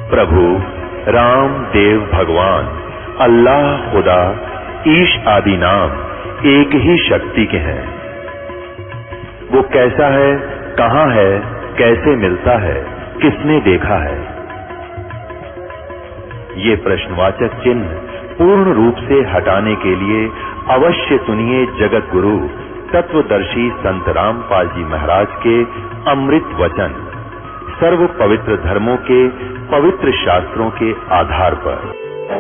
प्रभु राम देव भगवान अल्लाह खुदा ईश आदि नाम एक ही शक्ति के हैं। वो कैसा है, कहाँ है, कैसे मिलता है, किसने देखा है? ये प्रश्नवाचक चिन्ह पूर्ण रूप से हटाने के लिए अवश्य सुनिए जगत गुरु तत्वदर्शी संत रामपाल जी महाराज के अमृत वचन, सर्व पवित्र धर्मों के पवित्र शास्त्रों के आधार पर।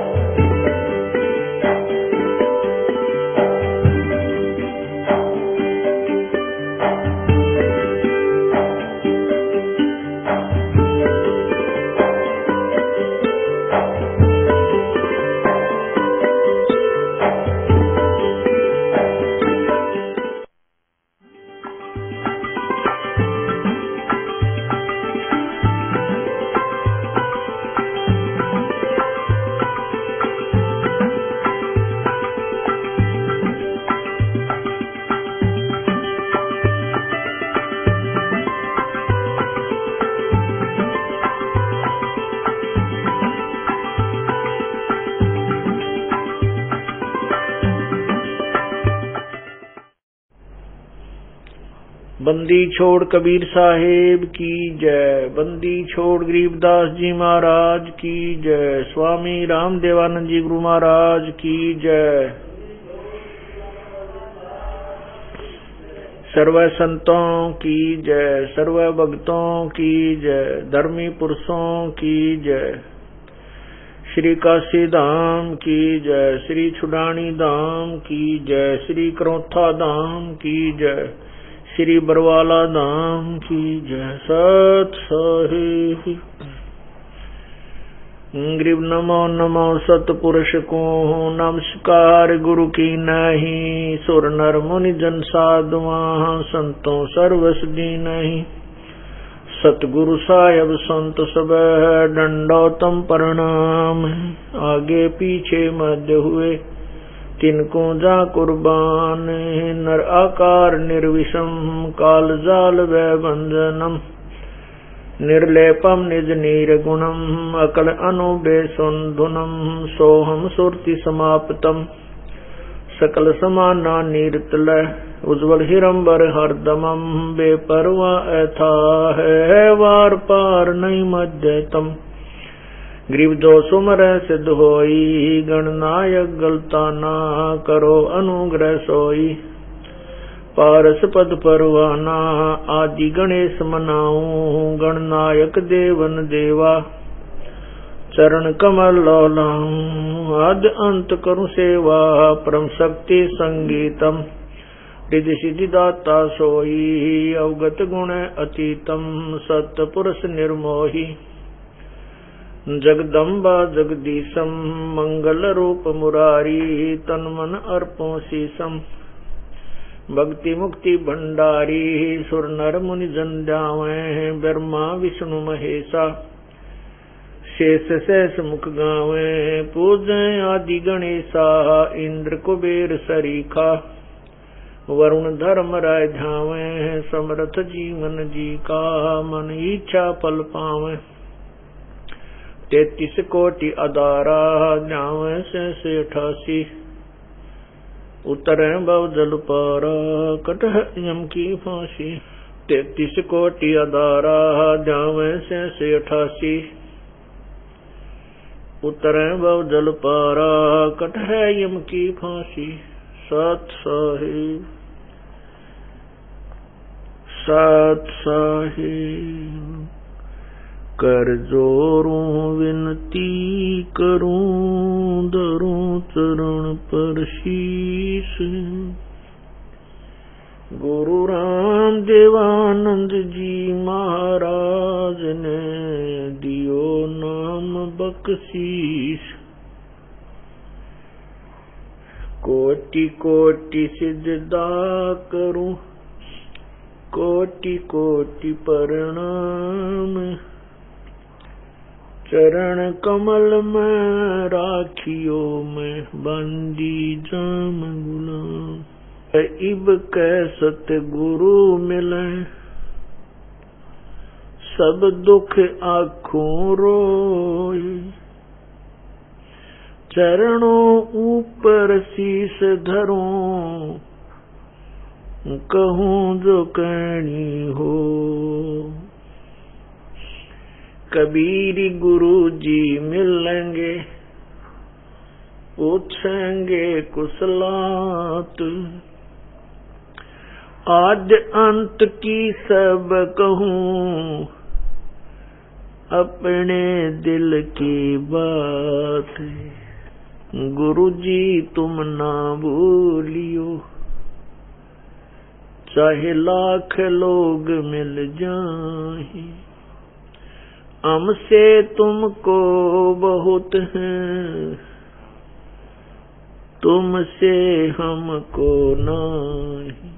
बंदी छोड़ कबीर साहेब की जय। बंदी छोड़ गरीबदास जी महाराज की जय। स्वामी रामदेवानंद जी गुरु महाराज की जय। सर्व संतों की जय, सर्व भक्तों की जय, धर्मी पुरुषों की जय। श्री काशी धाम की जय, श्री छुडानी धाम की जय, श्री करौथा धाम की जय, श्री बरवाला धाम की जय। सत साहिब ग्रीव नमो नमो सतपुरुष को नमस्कार गुरु की नहीं। सुर नर मुनि जन साधुआ संतों सर्वस दी नहीं। सतगुरु साहेब संत सब दंडोतम प्रणाम। आगे पीछे मध्य हुए तिनको जा कुर्बान। नर आकार निर्विषम काल जाल वै भंजनम। निर्लेपम निज नीरगुणम अकल अनुबेसुंधुनम। सोहम सुरति समाप्तम सकल समाना नीरतल। उज्ज्वल हिरंबर हरदमम बेपरवा ऐथा है वार पार नहीं मध्यतम। ग्रीव जो सुमर सिद्ध होई गणनायक गलता ना करो अनुग्रह सोई। पारस पद परवाना आदि गणेश मनाऊं गणनायक देवन देवा। चरण कमल लौलाऊं आद्य अंत करूं सेवा। परम शक्ति संगीतम रिद्धि सिद्धि दाता सोई। अवगत गुण अतीतम सत्य पुरुष निर्मोही। जगदम्बा जगदीशम मंगल रूप मुरारी। तन मन अर्पों शीसम भक्ति मुक्ति भंडारी। सुर नर मुनि जन ध्यावे ब्रह्मा विष्णु महेशा। शेष शेष मुख गावे पूजै आदि गणेशा। इंद्र कुबेर सरीखा वरुण धर्म राय ध्यावे। समर्थ जीवन जी का मन इच्छा पल पावे। 33 कोटि अदारा न्यावे से 88। उतरे भव जल पारा कट यम की फांसी। 33 कोटि अदारा न्यावे से 88। उतरे भव जल पारा कट है यम की फांसी। सत साहिब सत साहिब कर जोरूं विनती करूं धरूं चरण पर शीश। गुरु राम देवानंद जी महाराज ने दियो नाम बख्शीश। कोटि कोटि सिजदा करूं कोटि कोटि प्रणाम। चरण कमल में राखियो में बंदी जाम गुलाम। इब कैसत गुरु मिले सब दुख आँखों रो। चरणों ऊपर शीस धरूं, कहूं जो कहनी हो। कबीर गुरु जी मिलेंगे, पूछेंगे कुशलात, आद्य अंत की सब कहूं, अपने दिल की बात। गुरु जी तुम ना भूलियो, चाहे लाख लोग मिल जाएं, हमसे तुमको बहुत है, तुमसे हमको नहीं।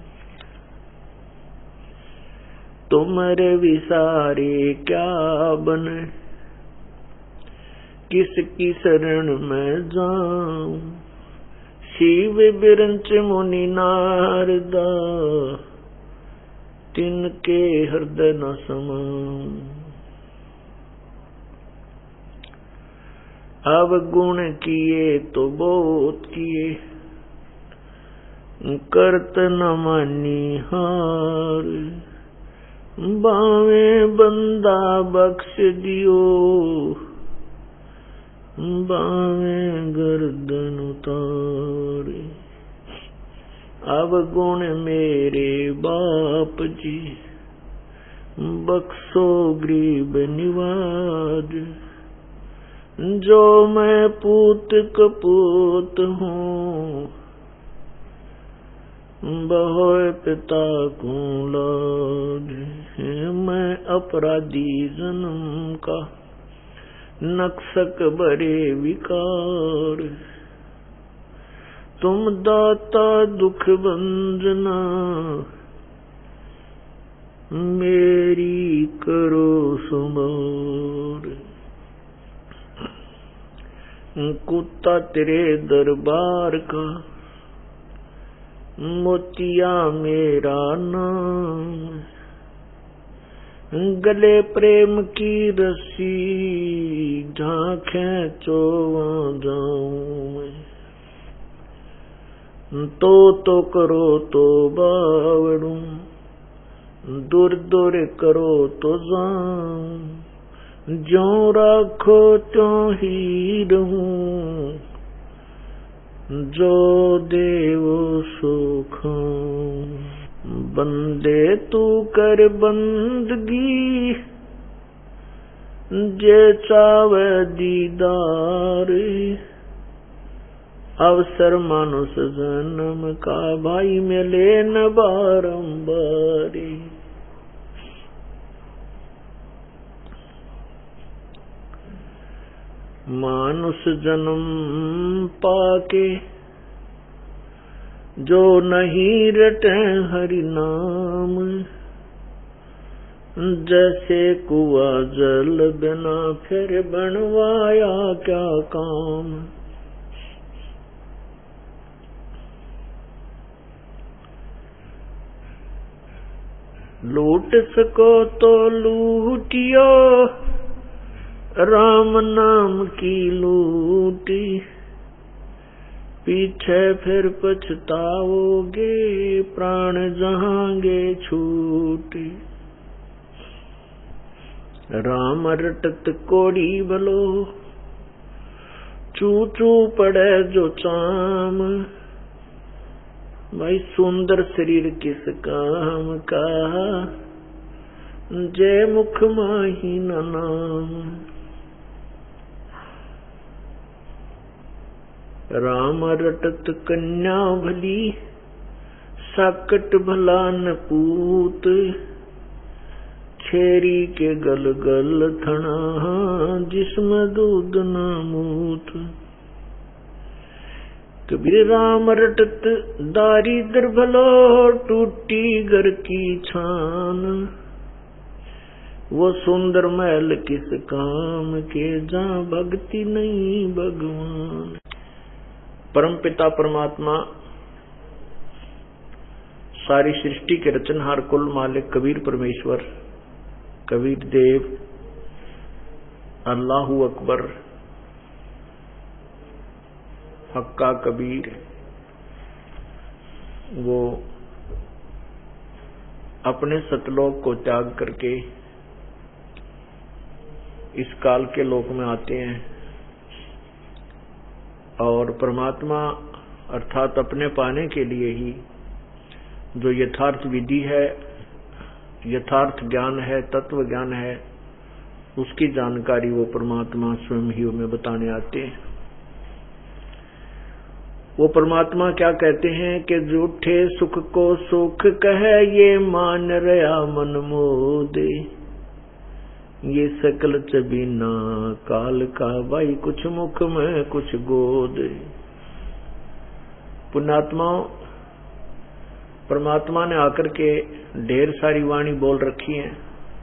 तुम्हारे विसारे क्या बने, किसकी शरण में जाऊं। शिव बिरंच मुनि नारदा, तिनके हृदय न समाऊं। अब गुण किए तो बहुत किए, करत न मानी हार। बावे बंदा बख्श दियो, बावे गर्दन उतारे। अब गुण मेरे बाप जी, बख्शो गरीब निवाज। जो मैं पूत कपूत हूँ, बहु पिता को लाज। मैं अपराधी जन्म का, नक्सक बड़े विकार। तुम दाता दुख भंजना, मेरी करो सुमार। कुत्ता तेरे दरबार का, मोतिया मेरा नाम। गले प्रेम की रस्सी, जहाँ खींचो वहाँ जाऊं मैं। तो करो तो बावड़ू, दूर दूर करो तो जाऊं। ज्यों राखो त्यों ही रहूं, जो देवो सो खाऊं। बंदे तू कर बंदगी, जे चावे दीदार। अवसर मानुष जन्म का, भाई मिले न बारंबारी। मानुष जन्म पाके, जो नहीं रटे हरि नाम। जैसे कुआ जल बिना, फिर बनवाया क्या काम। लूट सको तो लूटियो, राम नाम की लूटी। पीछे फिर पछताओगे, प्राण जहांगे छूटी। राम रटत कोड़ी बलो, चू चू पड़े जो चाम। भाई सुंदर शरीर किस काम का, जय मुख माही न नाम। राम रटत कन्या भली, साकट भला न पूत। छेरी के गल गल थना, जिसमें दूध न मूत। कबीर राम रटत दारिद्र भलो, टूटी घर की छान। वो सुंदर महल किस काम के, जहाँ भक्ति नहीं भगवान। परम पिता परमात्मा, सारी सृष्टि के रचनहार कुल मालिक कबीर परमेश्वर, कबीर देव, अल्लाहू अकबर, हक्का कबीर वो अपने सतलोक को त्याग करके इस काल के लोक में आते हैं और परमात्मा अर्थात अपने पाने के लिए ही जो यथार्थ विधि है, यथार्थ ज्ञान है, तत्व ज्ञान है, उसकी जानकारी वो परमात्मा स्वयं ही हमें बताने आते हैं। वो परमात्मा क्या कहते हैं कि झूठे सुख को सुख कहे ये मान रहा मन मोदे, ये सकल चबीना काल का भाई कुछ मुख में कुछ गोद। पुण्यात्माओं, परमात्मा ने आकर के ढेर सारी वाणी बोल रखी है,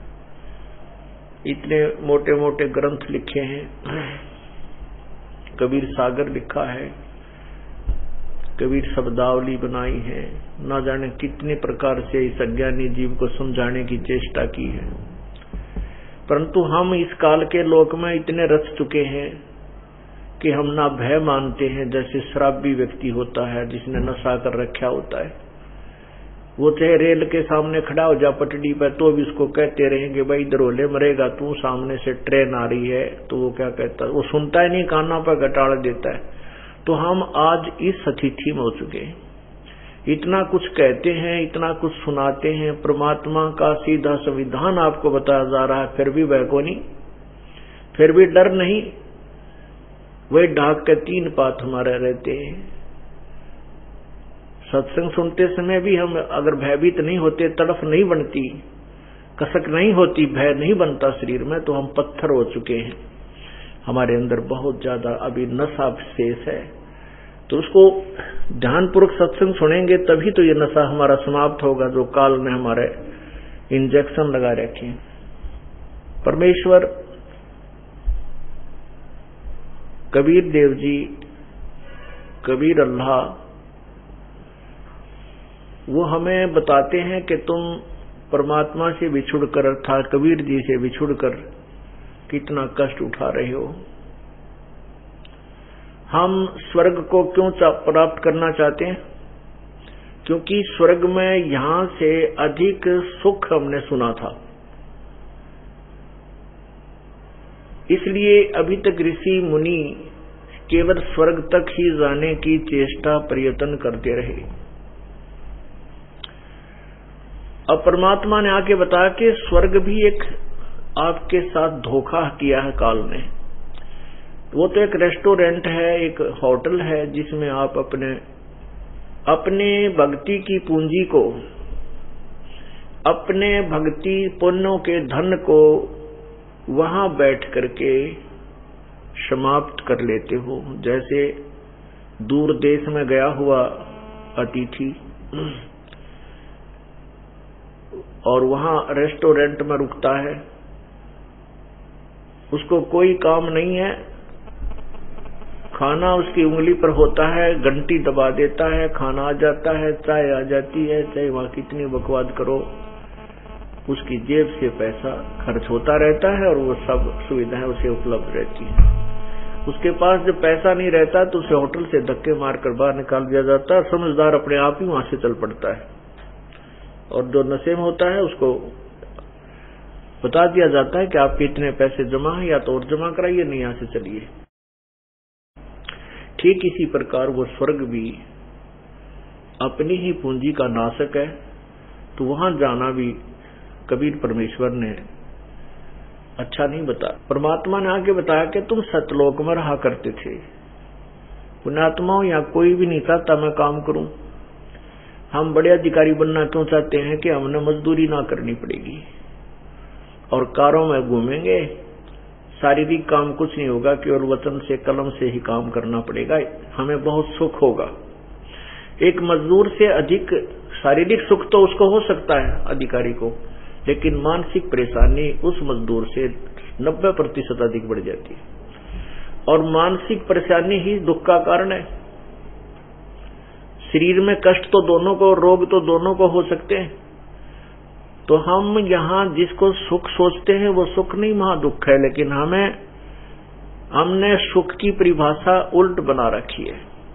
इतने मोटे मोटे ग्रंथ लिखे हैं, कबीर सागर लिखा है, कबीर शब्दावली बनाई है, न जाने कितने प्रकार से इस अज्ञानी जीव को समझाने की चेष्टा की है। परंतु हम इस काल के लोक में इतने रच चुके हैं कि हम ना भय मानते हैं। जैसे शराबी व्यक्ति होता है जिसने नशा कर रखा होता है, वो चाहे रेल के सामने खड़ा हो जा पटड़ी पर तो भी उसको कहते रहेंगे भाई इधर होले मरेगा तू, सामने से ट्रेन आ रही है। तो वो क्या कहता है, वो सुनता ही नहीं, काना पर घटाड़ देता है। तो हम आज इस स्थिति में हो चुके हैं, इतना कुछ कहते हैं, इतना कुछ सुनाते हैं, परमात्मा का सीधा संविधान आपको बताया जा रहा है, फिर भी भय को नहीं, फिर भी डर नहीं। वही ढाक के तीन पात हमारे रहते हैं। सत्संग सुनते समय भी हम अगर भयभीत नहीं होते, तड़फ नहीं बनती, कसक नहीं होती, भय नहीं बनता शरीर में, तो हम पत्थर हो चुके हैं। हमारे अंदर बहुत ज्यादा अभी नशा शेष है। तो उसको ध्यानपूर्वक सत्संग सुनेंगे तभी तो ये नशा हमारा समाप्त होगा जो काल ने हमारे इंजेक्शन लगा रखे। परमेश्वर कबीर देव जी, कबीर अल्लाह, वो हमें बताते हैं कि तुम परमात्मा से बिछुड़कर अर्थात कबीर जी से बिछुड़कर कितना कष्ट उठा रहे हो। हम स्वर्ग को क्यों प्राप्त करना चाहते हैं? क्योंकि स्वर्ग में यहां से अधिक सुख हमने सुना था, इसलिए अभी तक ऋषि मुनि केवल स्वर्ग तक ही जाने की चेष्टा प्रयत्न करते रहे। अब परमात्मा ने आके बताया कि स्वर्ग भी एक आपके साथ धोखा किया है काल ने। वो तो एक रेस्टोरेंट है, एक होटल है, जिसमें आप अपने भक्ति की पूंजी को, अपने भक्ति पुण्यों के धन को वहां बैठ करके समाप्त कर लेते हो। जैसे दूर देश में गया हुआ अतिथि और वहां रेस्टोरेंट में रुकता है, उसको कोई काम नहीं है, खाना उसकी उंगली पर होता है, घंटी दबा देता है, खाना आ जाता है, चाय आ जाती है, चाहे वहां कितनी बकवाद करो, उसकी जेब से पैसा खर्च होता रहता है और वो सब सुविधाएं उसे उपलब्ध रहती है। उसके पास जब पैसा नहीं रहता तो उसे होटल से धक्के मारकर बाहर निकाल दिया जाता है। समझदार अपने आप ही वहां से चल पड़ता है, और जो नशे में होता है उसको बता दिया जाता है कि आपके इतने पैसे जमा है, या तो और जमा कराइए, नहीं यहां से चलिए। ठीक इसी प्रकार वो स्वर्ग भी अपनी ही पूंजी का नाशक है। तो वहां जाना भी कबीर परमेश्वर ने अच्छा नहीं बताया। परमात्मा ने आगे बताया कि तुम सतलोक में रहा करते थे। पुण्यात्माओं, यहाँ कोई भी नहीं चाहता मैं काम करूं। हम बड़े अधिकारी बनना क्यों चाहते हैं कि हमने मजदूरी ना करनी पड़ेगी और कारों में घूमेंगे, शारीरिक काम कुछ नहीं होगा, केवल वचन से कलम से ही काम करना पड़ेगा, हमें बहुत सुख होगा। एक मजदूर से अधिक शारीरिक सुख तो उसको हो सकता है अधिकारी को, लेकिन मानसिक परेशानी उस मजदूर से 90% अधिक बढ़ जाती है, और मानसिक परेशानी ही दुख का कारण है। शरीर में कष्ट तो दोनों को, रोग तो दोनों को हो सकते हैं। तो हम यहाँ जिसको सुख सोचते हैं वो सुख नहीं, महादुख है। लेकिन हमने सुख की परिभाषा उल्ट बना रखी है।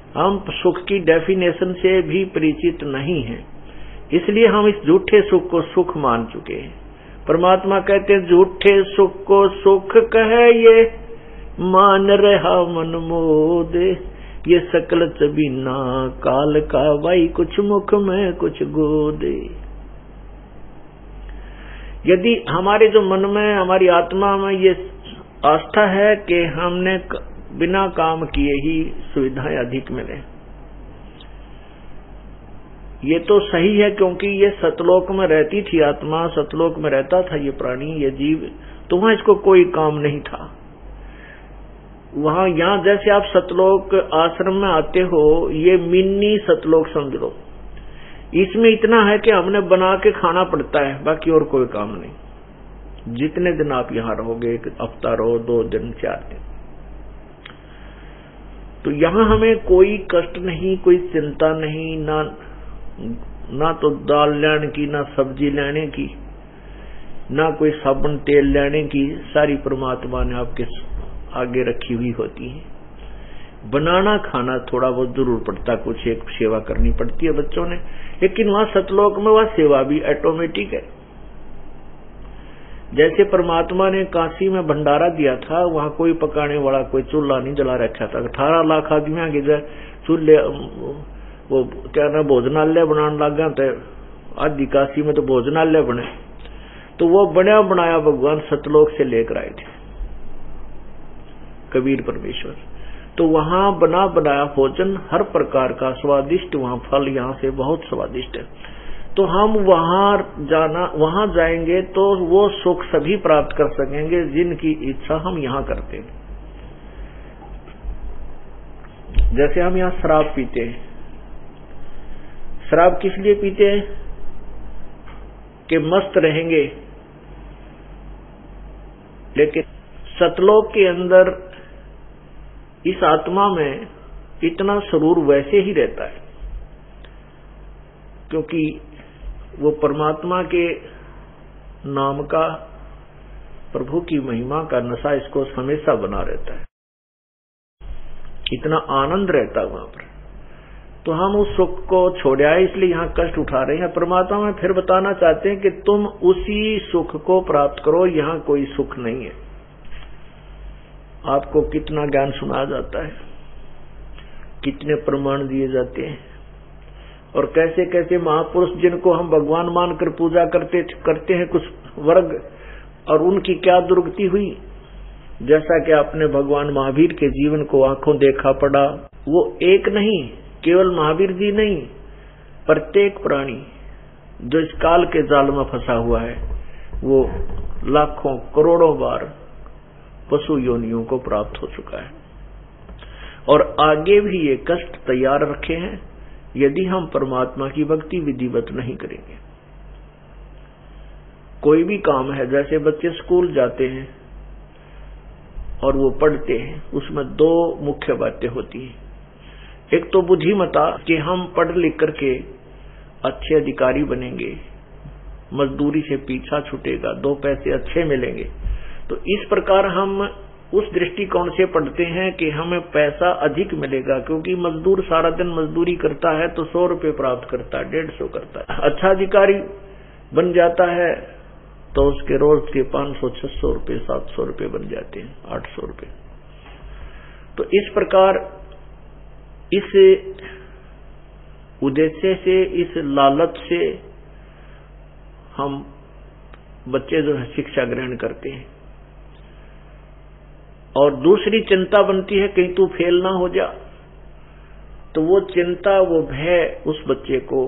हम सुख की डेफिनेशन से भी परिचित नहीं हैं, इसलिए हम इस झूठे सुख को सुख मान चुके हैं। परमात्मा कहते हैं झूठे सुख को सुख कहे ये, मान रहा मन मोद, ये सकल चबीना काल का, भाई कुछ मुख में कुछ गोदे। यदि हमारे जो मन में, हमारी आत्मा में ये आस्था है कि हमने बिना काम किए ही सुविधाएं अधिक मिले, ये तो सही है, क्योंकि ये सतलोक में रहती थी आत्मा, सतलोक में रहता था ये प्राणी, ये जीव, तो वहां इसको कोई काम नहीं था। वहां यहां जैसे आप सतलोक आश्रम में आते हो, ये मिनी सतलोक समझ लो। इसमें इतना है कि हमने बना के खाना पड़ता है, बाकी और कोई काम नहीं। जितने दिन आप यहां रहोगे, एक हफ्ता रहो, 2 दिन 4 दिन, तो यहां हमें कोई कष्ट नहीं, कोई चिंता नहीं, ना तो दाल लेने की, ना सब्जी लेने की, ना कोई साबुन तेल लेने की, सारी परमात्मा ने आपके आगे रखी हुई होती है। बनाना खाना थोड़ा बहुत जरूर पड़ता, कुछ एक सेवा करनी पड़ती है बच्चों ने, लेकिन वहां सतलोक में वह सेवा भी ऑटोमेटिक है। जैसे परमात्मा ने काशी में भंडारा दिया था, वहां कोई पकाने वाला, कोई चूल्हा नहीं जला रखा था। 18 लाख आदमियों के चूल्हे, वो क्या ना भोजनालय बनाने लग गया, तो आदि काशी में तो भोजनालय बने, तो वो बना बनाया भगवान सतलोक से लेकर आए थे कबीर परमेश्वर। तो वहां बना बनाया भोजन हर प्रकार का स्वादिष्ट, वहां फल यहाँ से बहुत स्वादिष्ट है। तो हम वहां जाएंगे तो वो सुख सभी प्राप्त कर सकेंगे जिनकी इच्छा हम यहाँ करते हैं। जैसे हम यहाँ शराब पीते हैं, शराब किस लिए पीते हैं? कि मस्त रहेंगे, लेकिन सतलोक के अंदर इस आत्मा में इतना सुरूर वैसे ही रहता है, क्योंकि वो परमात्मा के नाम का, प्रभु की महिमा का नशा इसको हमेशा बना रहता है, इतना आनंद रहता है वहां पर। तो हम उस सुख को छोड़ आए, इसलिए यहाँ कष्ट उठा रहे हैं। परमात्मा में फिर बताना चाहते हैं कि तुम उसी सुख को प्राप्त करो, यहाँ कोई सुख नहीं है। आपको कितना ज्ञान सुनाया जाता है, कितने प्रमाण दिए जाते हैं, और कैसे कैसे महापुरुष जिनको हम भगवान मानकर पूजा करते हैं कुछ वर्ग, और उनकी क्या दुर्गति हुई। जैसा कि आपने भगवान महावीर के जीवन को आंखों देखा पड़ा, वो एक नहीं, केवल महावीर जी नहीं, प्रत्येक प्राणी जो इस काल के जाल में फंसा हुआ है, वो लाखों करोड़ों बार पशु योनियों को प्राप्त हो चुका है, और आगे भी ये कष्ट तैयार रखे हैं यदि हम परमात्मा की भक्ति विधिवत नहीं करेंगे। कोई भी काम है, जैसे बच्चे स्कूल जाते हैं और वो पढ़ते हैं, उसमें 2 मुख्य बातें होती हैं। एक तो बुद्धिमता कि हम पढ़ लिख करके अच्छे अधिकारी बनेंगे, मजदूरी से पीछा छूटेगा, 2 पैसे अच्छे मिलेंगे। तो इस प्रकार हम उस दृष्टिकोण से पढ़ते हैं कि हमें पैसा अधिक मिलेगा, क्योंकि मजदूर सारा दिन मजदूरी करता है तो 100 रुपये प्राप्त करता है, 150 करता है। अच्छा अधिकारी बन जाता है तो उसके रोज के 500, 600 रुपये, 700 रुपये बन जाते हैं, 800 रुपये। तो इस प्रकार इस उद्देश्य से, इस लालच से हम बच्चे जो है शिक्षा ग्रहण करते हैं। और दूसरी चिंता बनती है कहीं तू फेल ना हो जा, तो वो चिंता, वो भय उस बच्चे को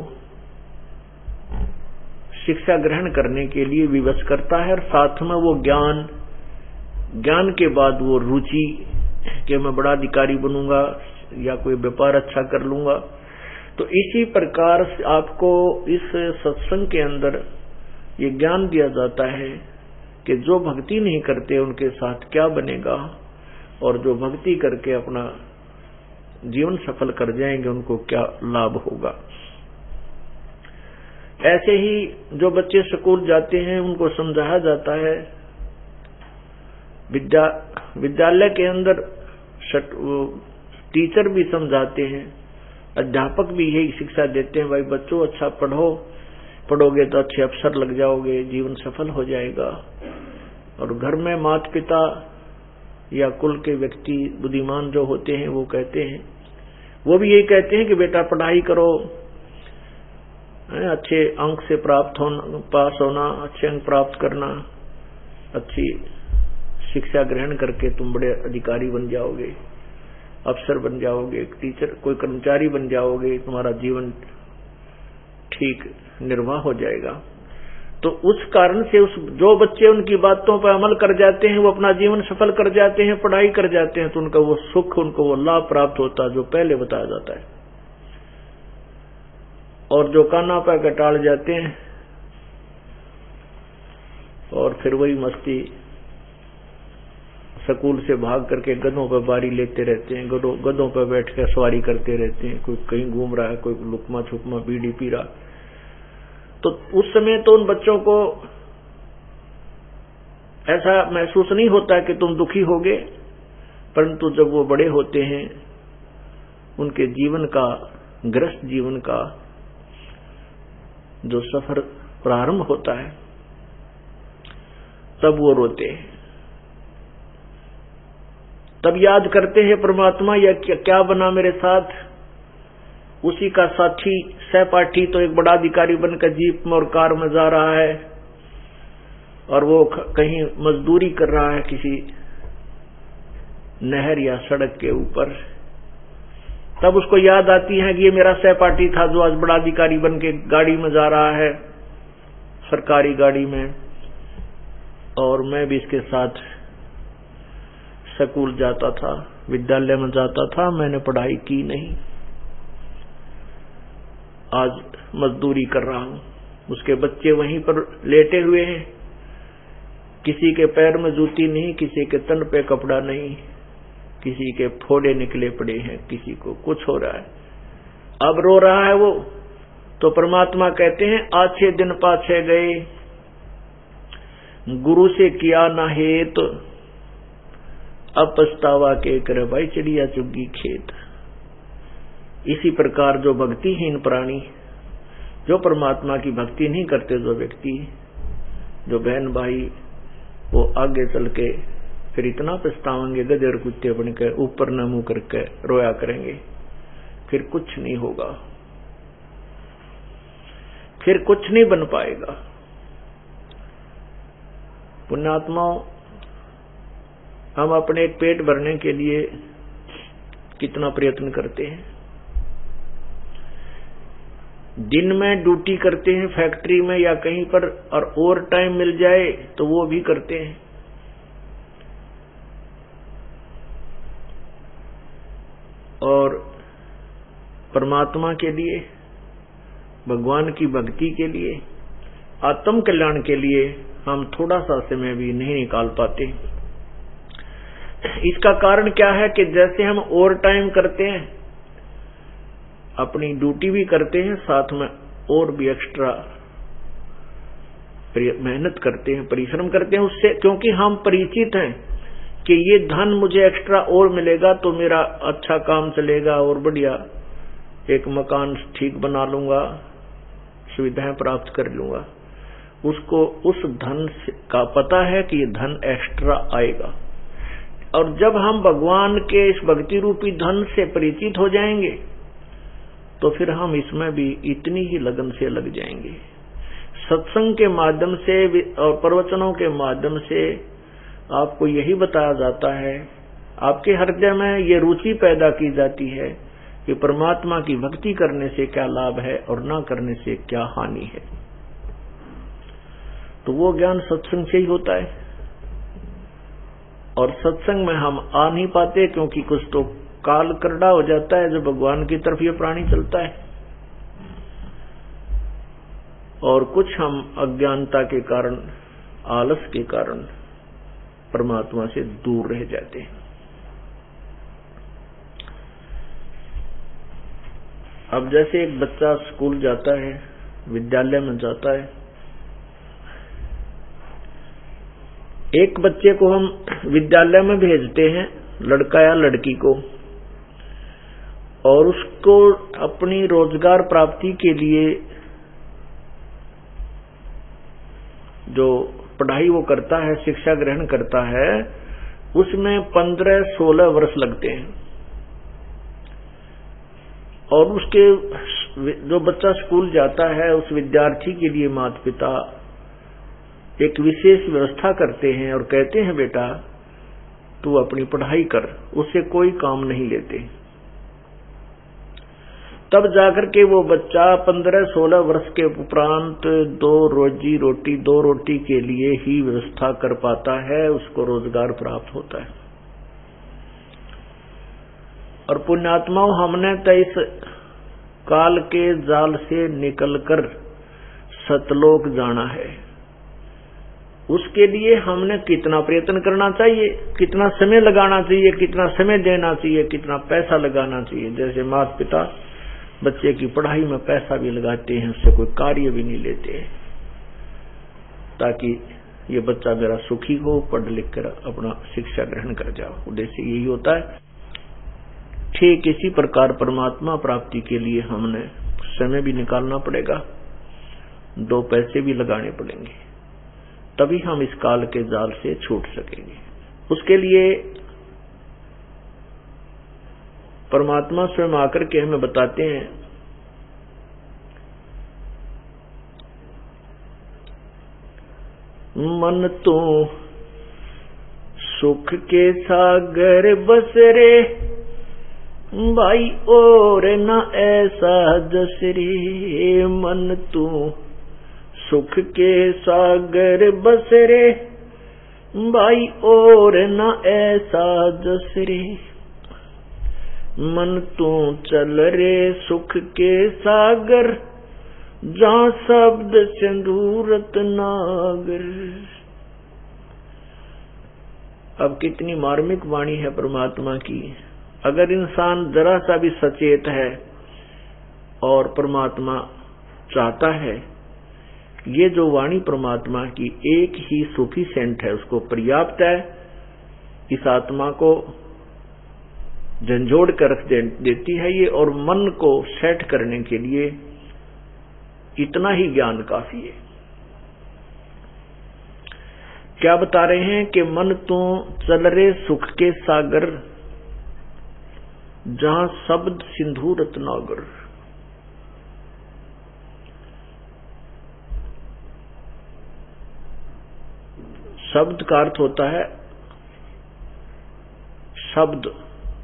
शिक्षा ग्रहण करने के लिए विवश करता है, और साथ में वो ज्ञान के बाद वो रुचि कि मैं बड़ा अधिकारी बनूंगा या कोई व्यापार अच्छा कर लूंगा। तो इसी प्रकार से आपको इस सत्संग के अंदर ये ज्ञान दिया जाता है कि जो भक्ति नहीं करते उनके साथ क्या बनेगा, और जो भक्ति करके अपना जीवन सफल कर जाएंगे उनको क्या लाभ होगा। ऐसे ही जो बच्चे स्कूल जाते हैं उनको समझाया जाता है, विद्यालय के अंदर टीचर भी समझाते हैं, अध्यापक भी यही शिक्षा देते हैं, भाई बच्चों अच्छा पढ़ोगे तो अच्छे अफसर लग जाओगे, जीवन सफल हो जाएगा। और घर में माता पिता या कुल के व्यक्ति बुद्धिमान जो होते हैं वो कहते हैं, वो भी यही कहते हैं कि बेटा पढ़ाई करो, अच्छे अंक से पास होना, अच्छे अंक प्राप्त करना, अच्छी शिक्षा ग्रहण करके तुम बड़े अधिकारी बन जाओगे, अफसर बन जाओगे, टीचर कोई कर्मचारी बन जाओगे, तुम्हारा जीवन ठीक निर्वाह हो जाएगा। तो उस कारण से जो बच्चे उनकी बातों पर अमल कर जाते हैं वो अपना जीवन सफल कर जाते हैं, पढ़ाई कर जाते हैं, तो उनका वो सुख, उनको वो लाभ प्राप्त होता है जो पहले बताया जाता है। और जो काना पे टाल जाते हैं और फिर वही मस्ती, स्कूल से भाग करके गधों पर बारी लेते रहते हैं, गधों पर बैठ कर सवारी करते रहते हैं, कोई कहीं घूम रहा है, कोई लुकमा छुपमा बीड़ी पी रहा। तो उस समय तो उन बच्चों को ऐसा महसूस नहीं होता कि तुम दुखी होगे, परंतु जब वो बड़े होते हैं, उनके जीवन का, गृहस्थ जीवन का जो सफर प्रारंभ होता है, तब वो रोते हैं, तब याद करते हैं परमात्मा या क्या बना मेरे साथ। उसी का साथी सहपाठी तो एक बड़ा अधिकारी बनकर जीप में और कार में जा रहा है और वो कहीं मजदूरी कर रहा है किसी नहर या सड़क के ऊपर। तब उसको याद आती है कि ये मेरा सहपाठी था जो आज बड़ा अधिकारी बन के गाड़ी में जा रहा है, सरकारी गाड़ी में, और मैं भी इसके साथ स्कूल जाता था, विद्यालय में जाता था, मैंने पढ़ाई की नहीं, आज मजदूरी कर रहा हूं। उसके बच्चे वहीं पर लेटे हुए हैं, किसी के पैर में जूती नहीं, किसी के तन पे कपड़ा नहीं, किसी के फोड़े निकले पड़े हैं, किसी को कुछ हो रहा है, अब रो रहा है वो। तो परमात्मा कहते हैं आछे दिन पाछे गए, गुरु से किया ना हेत, अब पछतावा के कर भाई चिड़िया चुगी खेत। इसी प्रकार जो भक्तिहीन प्राणी, जो परमात्मा की भक्ति नहीं करते, जो व्यक्ति, जो बहन भाई, वो आगे चल के फिर इतना पछतावेंगे, गधे और कुत्ते बनकर ऊपर न मुंह करके रोया करेंगे, फिर कुछ नहीं होगा, फिर कुछ नहीं बन पाएगा। पुण्यात्माओं, हम अपने पेट भरने के लिए कितना प्रयत्न करते हैं। दिन में ड्यूटी करते हैं फैक्ट्री में या कहीं पर, और ओवर टाइम मिल जाए तो वो भी करते हैं। और परमात्मा के लिए, भगवान की भक्ति के लिए, आत्म कल्याण के लिए हम थोड़ा सा समय भी नहीं निकाल पाते। इसका कारण क्या है कि जैसे हम ओवर टाइम करते हैं, अपनी ड्यूटी भी करते हैं, साथ में और भी एक्स्ट्रा मेहनत करते हैं, परिश्रम करते हैं उससे, क्योंकि हम परिचित हैं कि ये धन मुझे एक्स्ट्रा और मिलेगा तो मेरा अच्छा काम चलेगा और बढ़िया एक मकान ठीक बना लूंगा, सुविधाएं प्राप्त कर लूंगा। उसको उस धन का पता है कि ये धन एक्स्ट्रा आएगा। और जब हम भगवान के इस भक्ति रूपी धन से परिचित हो जाएंगे तो फिर हम इसमें भी इतनी ही लगन से लग जाएंगे। सत्संग के माध्यम से और प्रवचनों के माध्यम से आपको यही बताया जाता है, आपके हृदय में ये रुचि पैदा की जाती है कि परमात्मा की भक्ति करने से क्या लाभ है और ना करने से क्या हानि है। तो वो ज्ञान सत्संग से ही होता है। और सत्संग में हम आ नहीं पाते क्योंकि कुछ तो काल करड़ा हो जाता है जब भगवान की तरफ ये प्राणी चलता है, और कुछ हम अज्ञानता के कारण, आलस के कारण परमात्मा से दूर रह जाते हैं। अब जैसे एक बच्चा स्कूल जाता है, विद्यालय में जाता है, एक बच्चे को हम विद्यालय में भेजते हैं, लड़का या लड़की को, और उसको अपनी रोजगार प्राप्ति के लिए जो पढ़ाई वो करता है, शिक्षा ग्रहण करता है, उसमें 15-16 वर्ष लगते हैं। और उसके जो बच्चा स्कूल जाता है उस विद्यार्थी के लिए माता पिता एक विशेष व्यवस्था करते हैं और कहते हैं बेटा तू अपनी पढ़ाई कर, उससे कोई काम नहीं लेते। तब जाकर के वो बच्चा 15-16 वर्ष के उपरांत दो रोटी के लिए ही व्यवस्था कर पाता है, उसको रोजगार प्राप्त होता है। और पुण्यात्माओं, हमने तो इस काल के जाल से निकलकर सतलोक जाना है। उसके लिए हमने कितना प्रयत्न करना चाहिए, कितना समय लगाना चाहिए, कितना समय देना चाहिए, कितना पैसा लगाना चाहिए। जैसे माता पिता बच्चे की पढ़ाई में पैसा भी लगाते हैं, उससे कोई कार्य भी नहीं लेते हैं, ताकि ये बच्चा मेरा सुखी हो, पढ़ लिख कर अपना शिक्षा ग्रहण कर जाओ। उद्देश्य यही होता है। ठीक इसी प्रकार परमात्मा प्राप्ति के लिए हमने समय भी निकालना पड़ेगा, 2 पैसे भी लगाने पड़ेंगे, तभी हम इस काल के जाल से छूट सकेंगे। उसके लिए परमात्मा स्वयं आकर के हमें बताते हैं, मन तो सुख के सागर बस रे भाई और न ऐसा जस रे। मन तू सुख के सागर बस रे भाई और न ऐसा जस रे। मन तू चल रे सुख के सागर जहाँ शब्द सिंदूर रत्नागर। अब कितनी मार्मिक वाणी है परमात्मा की। अगर इंसान जरा सा भी सचेत है और परमात्मा चाहता है, ये जो वाणी परमात्मा की एक ही सफिशिएंट है, उसको पर्याप्त है, इस आत्मा को झंझोड़ कर रख देती है ये, और मन को सेट करने के लिए इतना ही ज्ञान काफी है। क्या बता रहे हैं कि मन तो चल रे सुख के सागर जहां शब्द सिंधु रत्नागर। शब्द का अर्थ होता है शब्द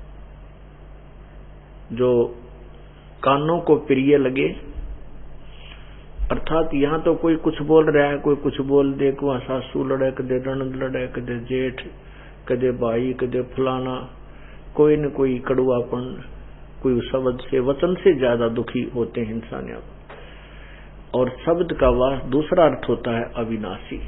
जो कानों को प्रिय लगे, अर्थात यहाँ तो कोई कुछ बोल रहा है, कोई कुछ बोल दे, कोई सासू लड़े, कदे ननद लड़े, कदे जेठ, कदे भाई, कदे फलाना, कोई न कोई कड़ुआपन, कोई शब्द से, वचन से ज्यादा दुखी होते हैं इंसान। और शब्द का दूसरा अर्थ होता है अविनाशी।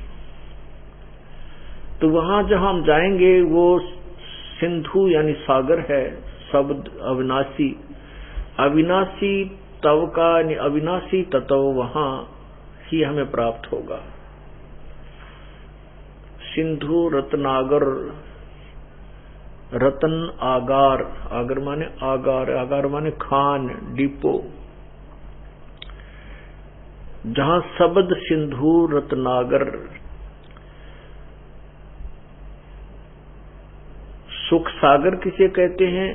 तो वहां जहां हम जाएंगे वो सिंधु यानी सागर है, शब्द अविनाशी। अविनाशी तव का अविनाशी तत्व वहां ही हमें प्राप्त होगा। सिंधु रत्नागर, रतन आगार, आगर माने आगार, आगार माने खान, डिपो। जहां शब्द सिंधु रत्नागर। सुख सागर किसे कहते हैं?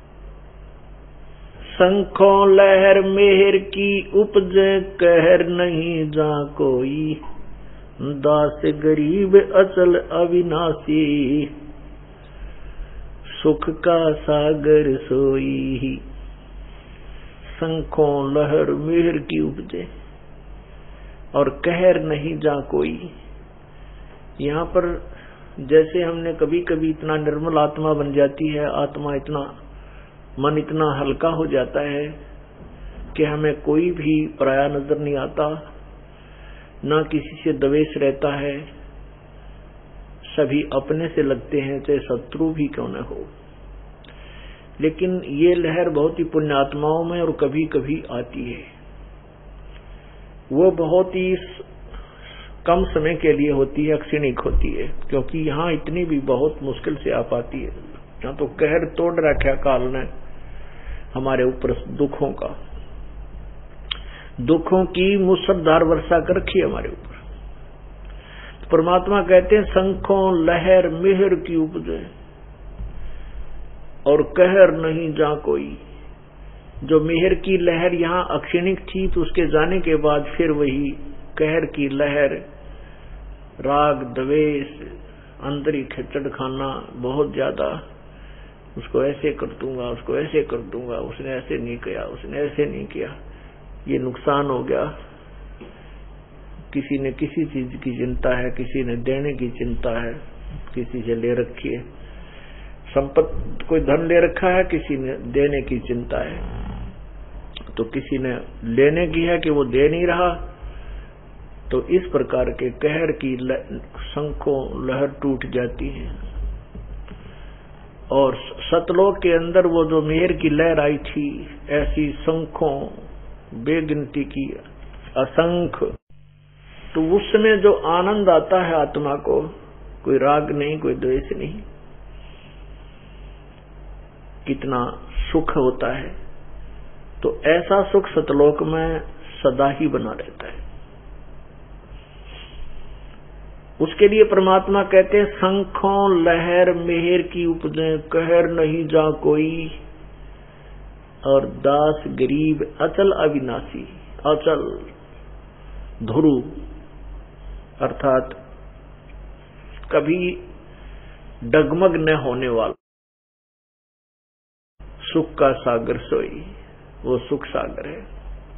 शंखों लहर मेहर की उपज कहर नहीं जा कोई, दास गरीब अचल अविनाशी, सुख का सागर सोई। शंखों लहर मेहर की उपजे और कहर नहीं जा कोई। यहाँ पर जैसे हमने कभी कभी इतना निर्मल आत्मा बन जाती है, आत्मा इतना, मन इतना हल्का हो जाता है कि हमें कोई भी पराया नजर नहीं आता, ना किसी से द्वेष रहता है, सभी अपने से लगते हैं, चाहे शत्रु भी क्यों न हो। लेकिन ये लहर बहुत ही पुण्यात्माओं में और कभी कभी आती है, वो बहुत ही कम समय के लिए होती है, क्षणिक होती है, क्योंकि यहाँ इतनी भी बहुत मुश्किल से आ पाती है। यहाँ तो कहर तोड़ रखा काल ने, हमारे ऊपर दुखों का, दुखों की मूसलाधार वर्षा कर रखी है हमारे ऊपर। तो परमात्मा कहते हैं शंखों लहर मिहर की उपजे और कहर नहीं जा कोई। जो मिहर की लहर यहाँ अक्षणिक थी, तो उसके जाने के बाद फिर वही कहर की लहर, राग द्वेष, आंतरिक खिचड़खाना बहुत ज्यादा, उसको ऐसे कर दूंगा, उसको ऐसे कर दूंगा, उसने ऐसे नहीं किया, उसने ऐसे नहीं किया, ये नुकसान हो गया। किसी ने किसी चीज की चिंता है, किसी ने देने की चिंता है, किसी से ले रखी है संपत्ति, कोई धन ले रखा है, किसी ने देने की चिंता है, तो किसी ने लेने की है कि वो दे नहीं रहा। तो इस प्रकार के कहर की शंखों लहर टूट जाती है। और सतलोक के अंदर वो जो मेहर की लहर आई थी, ऐसी शंखों बेगिनती की असंख्य, तो उस समय जो आनंद आता है आत्मा को, कोई राग नहीं, कोई द्वेष नहीं, कितना सुख होता है। तो ऐसा सुख सतलोक में सदा ही बना रहता है। उसके लिए परमात्मा कहते हैं शंखों लहर मेहर की उपजे कहर नहीं जा कोई, और दास गरीब अचल अविनाशी। अचल ध्रुव अर्थात कभी डगमग न होने वाला, सुख का सागर सोई, वो सुख सागर है।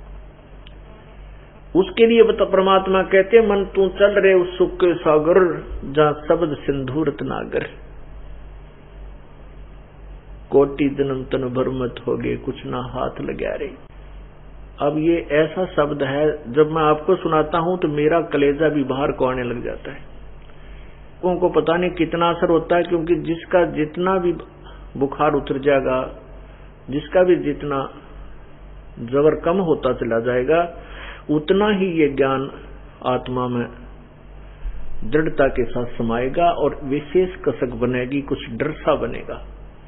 उसके लिए परमात्मा कहते मन तू चल रहे उस सुख के सागर, जहां शब्द सिंधु रत्नागर। कोटि जन्म तन भर मत होगे कुछ ना हाथ लगा रे। अब ये ऐसा शब्द है, जब मैं आपको सुनाता हूं तो मेरा कलेजा भी बाहर को आने लग जाता है। उनको पता नहीं कितना असर होता है, क्योंकि जिसका जितना भी बुखार उतर जाएगा, जिसका भी जितना जबर कम होता चला जाएगा, उतना ही ये ज्ञान आत्मा में दृढ़ता के साथ समाएगा और विशेष कसक बनेगी, कुछ डर सा बनेगा।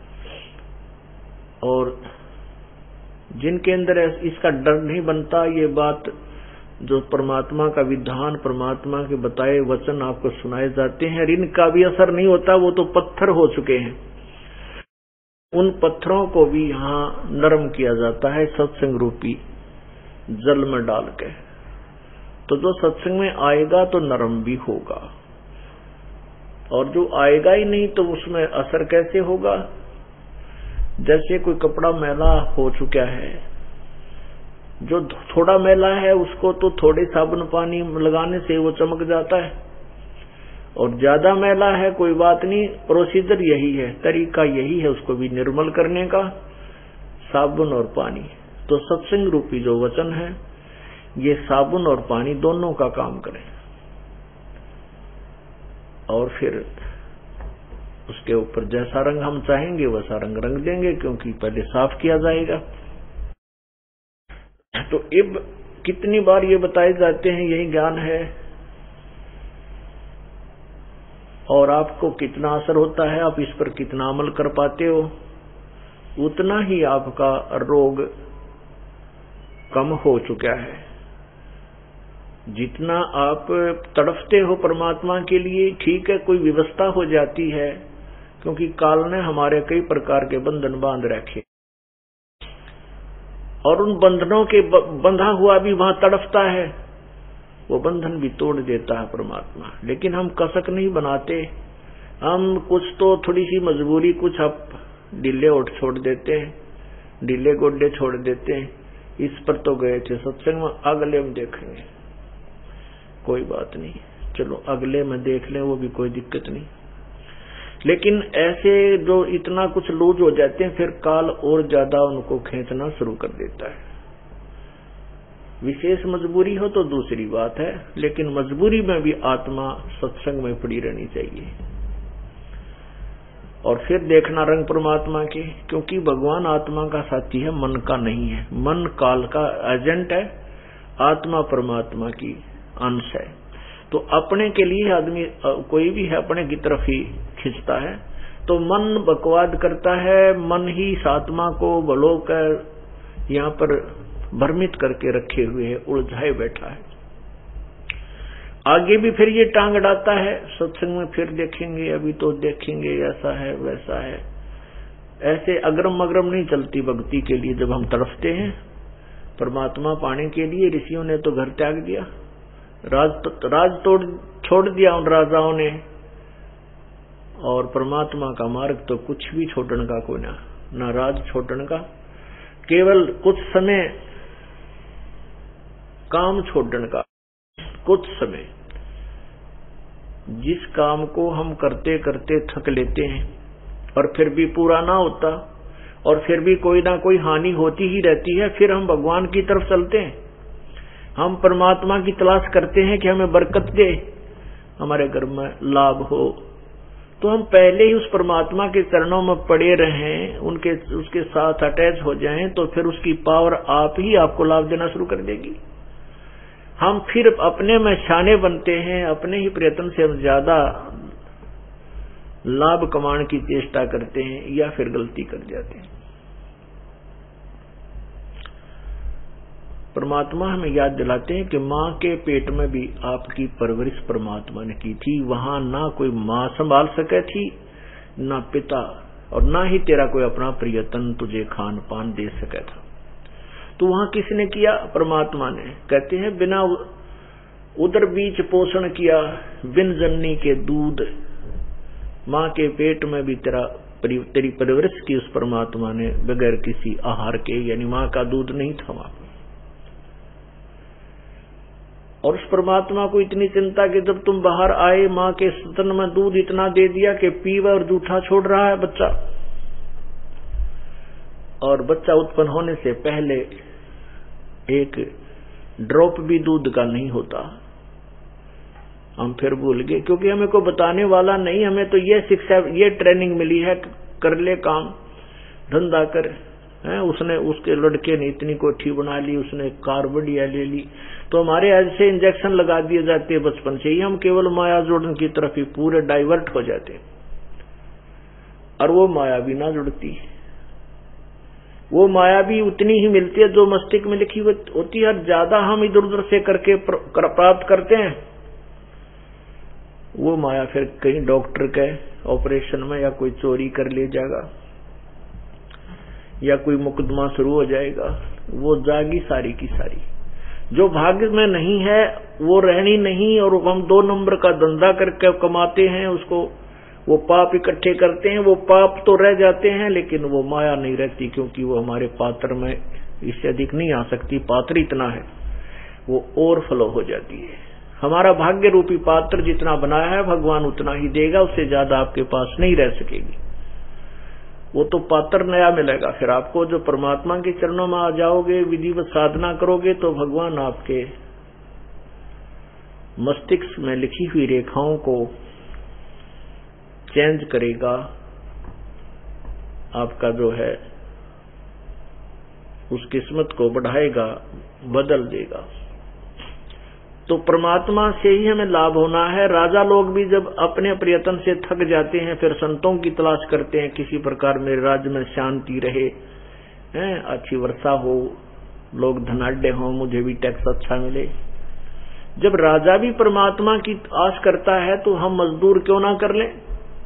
और जिनके अंदर इसका डर नहीं बनता, ये बात जो परमात्मा का विधान, परमात्मा के बताए वचन आपको सुनाए जाते हैं, इनका भी असर नहीं होता, वो तो पत्थर हो चुके हैं। उन पत्थरों को भी यहाँ नरम किया जाता है सत्संग रूपी जल में डाल के। तो जो सत्संग में आएगा तो नरम भी होगा, और जो आएगा ही नहीं तो उसमें असर कैसे होगा। जैसे कोई कपड़ा मैला हो चुका है, जो थोड़ा मैला है उसको तो थोड़े साबुन पानी लगाने से वो चमक जाता है, और ज्यादा मैला है कोई बात नहीं, प्रोसीजर यही है, तरीका यही है उसको भी निर्मल करने का, साबुन और पानी। तो सत्संग रूपी जो वचन है, ये साबुन और पानी दोनों का काम करें, और फिर उसके ऊपर जैसा रंग हम चाहेंगे वैसा रंग रंग देंगे, क्योंकि पहले साफ किया जाएगा। तो अब कितनी बार ये बताए जाते हैं, यही ज्ञान है, और आपको कितना असर होता है, आप इस पर कितना अमल कर पाते हो, उतना ही आपका रोग कम हो चुका है। जितना आप तड़फते हो परमात्मा के लिए, ठीक है, कोई व्यवस्था हो जाती है, क्योंकि काल ने हमारे कई प्रकार के बंधन बांध रखे, और उन बंधनों के बंधा हुआ भी वहां तड़फता है, वो बंधन भी तोड़ देता है परमात्मा। लेकिन हम कसक नहीं बनाते, हम कुछ तो थोड़ी सी मजबूरी, कुछ आप ढीले ओठ छोड़ देते हैं, ढीले गोड्डे छोड़ देते हैं। इस पर तो गए थे सत्संग में, अगले में देखेंगे, कोई बात नहीं, चलो अगले में देख लें, वो भी कोई दिक्कत नहीं। लेकिन ऐसे जो इतना कुछ लूज हो जाते हैं, फिर काल और ज्यादा उनको खींचना शुरू कर देता है। विशेष मजबूरी हो तो दूसरी बात है, लेकिन मजबूरी में भी आत्मा सत्संग में पड़ी रहनी चाहिए, और फिर देखना रंग परमात्मा के, क्योंकि भगवान आत्मा का साथी है, मन का नहीं है। मन काल का एजेंट है, आत्मा परमात्मा की अंश है। तो अपने के लिए आदमी कोई भी है अपने की तरफ ही खींचता है, तो मन बकवाद करता है, मन ही इस आत्मा को बलो कर यहाँ पर भ्रमित करके रखे हुए है, उलझाए बैठा है। आगे भी फिर ये टांग अड़ाता है, सत्संग में फिर देखेंगे, अभी तो देखेंगे, ऐसा है वैसा है। ऐसे अग्रम अग्रम नहीं चलती भक्ति के लिए। जब हम तड़फते हैं परमात्मा पाने के लिए, ऋषियों ने तो घर त्याग दिया, राज तोड़ छोड़ दिया उन राजाओं ने, और परमात्मा का मार्ग तो कुछ भी छोड़ने का कोई ना राज छोड़ने का, केवल कुछ समय काम छोड़ने का। कुछ समय जिस काम को हम करते करते थक लेते हैं और फिर भी पूरा ना होता, और फिर भी कोई ना कोई हानि होती ही रहती है, फिर हम भगवान की तरफ चलते हैं। हम परमात्मा की तलाश करते हैं कि हमें बरकत दे, हमारे घर में लाभ हो, तो हम पहले ही उस परमात्मा के चरणों में पड़े रहें, उसके साथ अटैच हो जाएं, तो फिर उसकी पावर आप ही आपको लाभ देना शुरू कर देगी। हम फिर अपने में शाने बनते हैं, अपने ही प्रयत्न से हम ज्यादा लाभ कमाने की चेष्टा करते हैं, या फिर गलती कर जाते हैं। परमात्मा हमें याद दिलाते हैं कि मां के पेट में भी आपकी परवरिश परमात्मा ने की थी। वहां ना कोई मां संभाल सके थी, ना पिता, और ना ही तेरा कोई अपना प्रियतन तुझे खान पान दे सका था। तो वहां किसने किया? परमात्मा ने। कहते हैं बिना उदर बीच पोषण किया, बिन जननी के दूध, मां के पेट में भी तेरी परवरिश की उस परमात्मा ने, बगैर किसी आहार के, यानी मां का दूध नहीं था वहां। और उस परमात्मा को इतनी चिंता कि जब तुम बाहर आए, मां के स्तन में दूध इतना दे दिया कि पीवा और जूठा छोड़ रहा है बच्चा, और बच्चा उत्पन्न होने से पहले एक ड्रॉप भी दूध का नहीं होता। हम फिर भूल गए, क्योंकि हमें कोई बताने वाला नहीं। हमें तो ये शिक्षा, ये ट्रेनिंग मिली है, कर ले काम धंधा कर है। उसने, उसके लड़के ने इतनी कोठी बना ली, उसने कार बढ़िया ले ली, तो हमारे ऐसे इंजेक्शन लगा दिए जाते हैं बचपन से ही, हम केवल माया जोड़ने की तरफ ही पूरे डाइवर्ट हो जाते हैं। और वो माया भी ना जुड़ती, वो माया भी उतनी ही मिलती है जो मस्तिष्क में लिखी होती है, और ज्यादा हम इधर उधर से करके प्राप्त करते हैं। वो माया फिर कहीं डॉक्टर के ऑपरेशन में, या कोई चोरी कर ले जाएगा, या कोई मुकदमा शुरू हो जाएगा, वो जागी सारी की सारी। जो भाग्य में नहीं है वो रहनी नहीं, और हम 2 नंबर का धंधा करके कमाते हैं, उसको वो पाप इकट्ठे करते हैं, वो पाप तो रह जाते हैं, लेकिन वो माया नहीं रहती, क्योंकि वो हमारे पात्र में इससे अधिक नहीं आ सकती। पात्र इतना है, वो ओवरफ्लो हो जाती है। हमारा भाग्य रूपी पात्र जितना बनाया है भगवान उतना ही देगा, उससे ज्यादा आपके पास नहीं रह सकेगी। वो तो पात्र नया मिलेगा। फिर आपको जो परमात्मा के चरणों में आ जाओगे, विधिवत साधना करोगे, तो भगवान आपके मस्तिष्क में लिखी हुई रेखाओं को चेंज करेगा, आपका जो है उस किस्मत को बढ़ाएगा, बदल देगा। तो परमात्मा से ही हमें लाभ होना है। राजा लोग भी जब अपने प्रयत्न से थक जाते हैं, फिर संतों की तलाश करते हैं, किसी प्रकार मेरे राज्य में शांति रहे, अच्छी वर्षा हो, लोग धनाढ़ हों, मुझे भी टैक्स अच्छा मिले। जब राजा भी परमात्मा की आस करता है, तो हम मजदूर क्यों ना कर लें?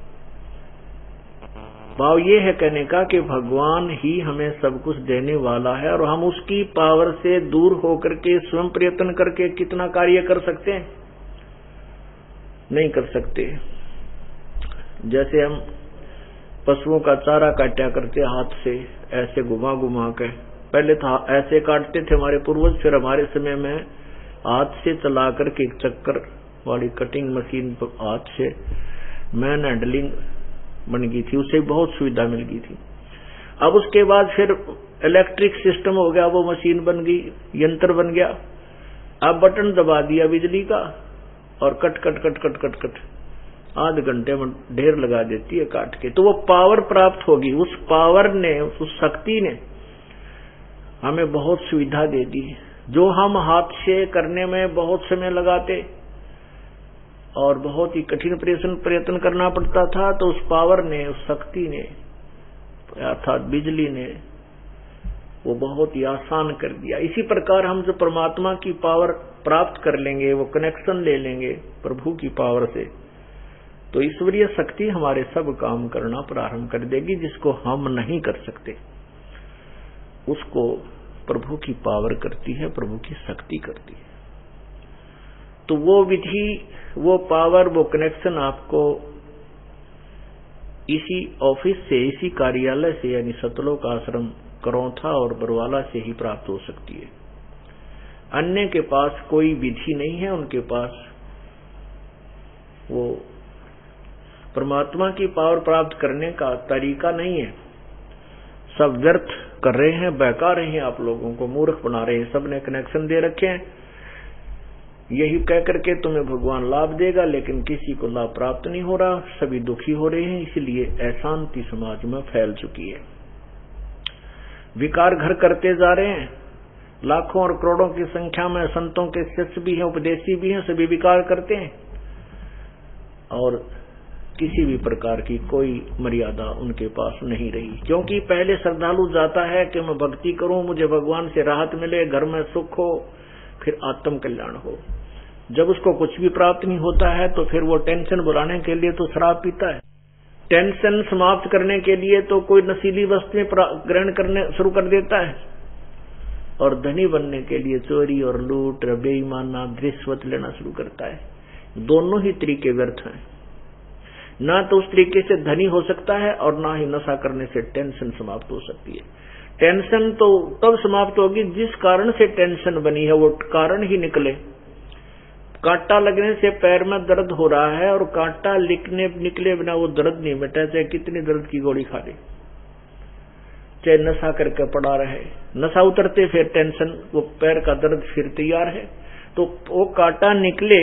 भाव ये है कहने का कि भगवान ही हमें सब कुछ देने वाला है, और हम उसकी पावर से दूर होकर के स्वयं प्रयत्न करके कितना कार्य कर सकते हैं? नहीं कर सकते। जैसे हम पशुओं का चारा काटा करते हाथ से, ऐसे घुमा घुमा के, पहले तो ऐसे काटते थे हमारे पूर्वज, फिर हमारे समय में हाथ से चला करके एक चक्कर वाली कटिंग मशीन हाथ से मैन हैंडलिंग बन गई थी, उससे बहुत सुविधा मिल गई थी। अब उसके बाद फिर इलेक्ट्रिक सिस्टम हो गया, वो मशीन बन गई, यंत्र बन गया। अब बटन दबा दिया बिजली का, और cut cut cut cut cut cut आध घंटे में ढेर लगा देती है काट के। तो वो पावर प्राप्त होगी। उस पावर ने, उस शक्ति ने हमें बहुत सुविधा दे दी, जो हम हाथ से करने में बहुत समय लगाते, और बहुत ही कठिन प्रयत्न करना पड़ता था, तो उस पावर ने, उस शक्ति ने अर्थात बिजली ने वो बहुत ही आसान कर दिया। इसी प्रकार हम जो परमात्मा की पावर प्राप्त कर लेंगे, वो कनेक्शन ले लेंगे प्रभु की पावर से, तो ईश्वरीय शक्ति हमारे सब काम करना प्रारंभ कर देगी। जिसको हम नहीं कर सकते उसको प्रभु की पावर करती है, प्रभु की शक्ति करती है। तो वो विधि, वो पावर, वो कनेक्शन आपको इसी ऑफिस से, इसी कार्यालय से यानी सतलोक आश्रम करौथा और बरवाला से ही प्राप्त हो सकती है। अन्य के पास कोई विधि नहीं है, उनके पास वो परमात्मा की पावर प्राप्त करने का तरीका नहीं है। सब व्यर्थ कर रहे हैं, बहका रहे हैं, आप लोगों को मूर्ख बना रहे हैं। सबने कनेक्शन दे रखे हैं, यही कह करके तुम्हें भगवान लाभ देगा, लेकिन किसी को लाभ प्राप्त नहीं हो रहा, सभी दुखी हो रहे हैं। इसलिए अशांति समाज में फैल चुकी है। विकार घर करते जा रहे हैं, लाखों और करोड़ों की संख्या में संतों के शिष्य भी हैं, उपदेशी भी हैं, सभी विकार करते हैं और किसी भी प्रकार की कोई मर्यादा उनके पास नहीं रही। क्योंकि पहले श्रद्धालु जाता है कि मैं भक्ति करूं, मुझे भगवान से राहत मिले, घर में सुख हो, फिर आत्म कल्याण हो। जब उसको कुछ भी प्राप्त नहीं होता है तो फिर वो टेंशन बुलाने के लिए तो शराब पीता है, टेंशन समाप्त करने के लिए तो कोई नशीली वस्तुएं ग्रहण करने शुरू कर देता है, और धनी बनने के लिए चोरी और लूट, बेईमाना, रिश्वत लेना शुरू करता है। दोनों ही तरीके व्यर्थ हैं। ना तो उस तरीके से धनी हो सकता है और ना ही नशा करने से टेंशन समाप्त हो सकती है। टेंशन तो तब समाप्त होगी जिस कारण से टेंशन बनी है वो कारण ही निकले। कांटा लगने से पैर में दर्द हो रहा है और कांटा निकले बिना वो दर्द नहीं मिटा, चाहे कितनी दर्द की गोली खा ले, चाहे नशा करके पड़ा रहे। नशा उतरते फिर टेंशन, वो पैर का दर्द फिर तैयार है। तो वो कांटा निकले,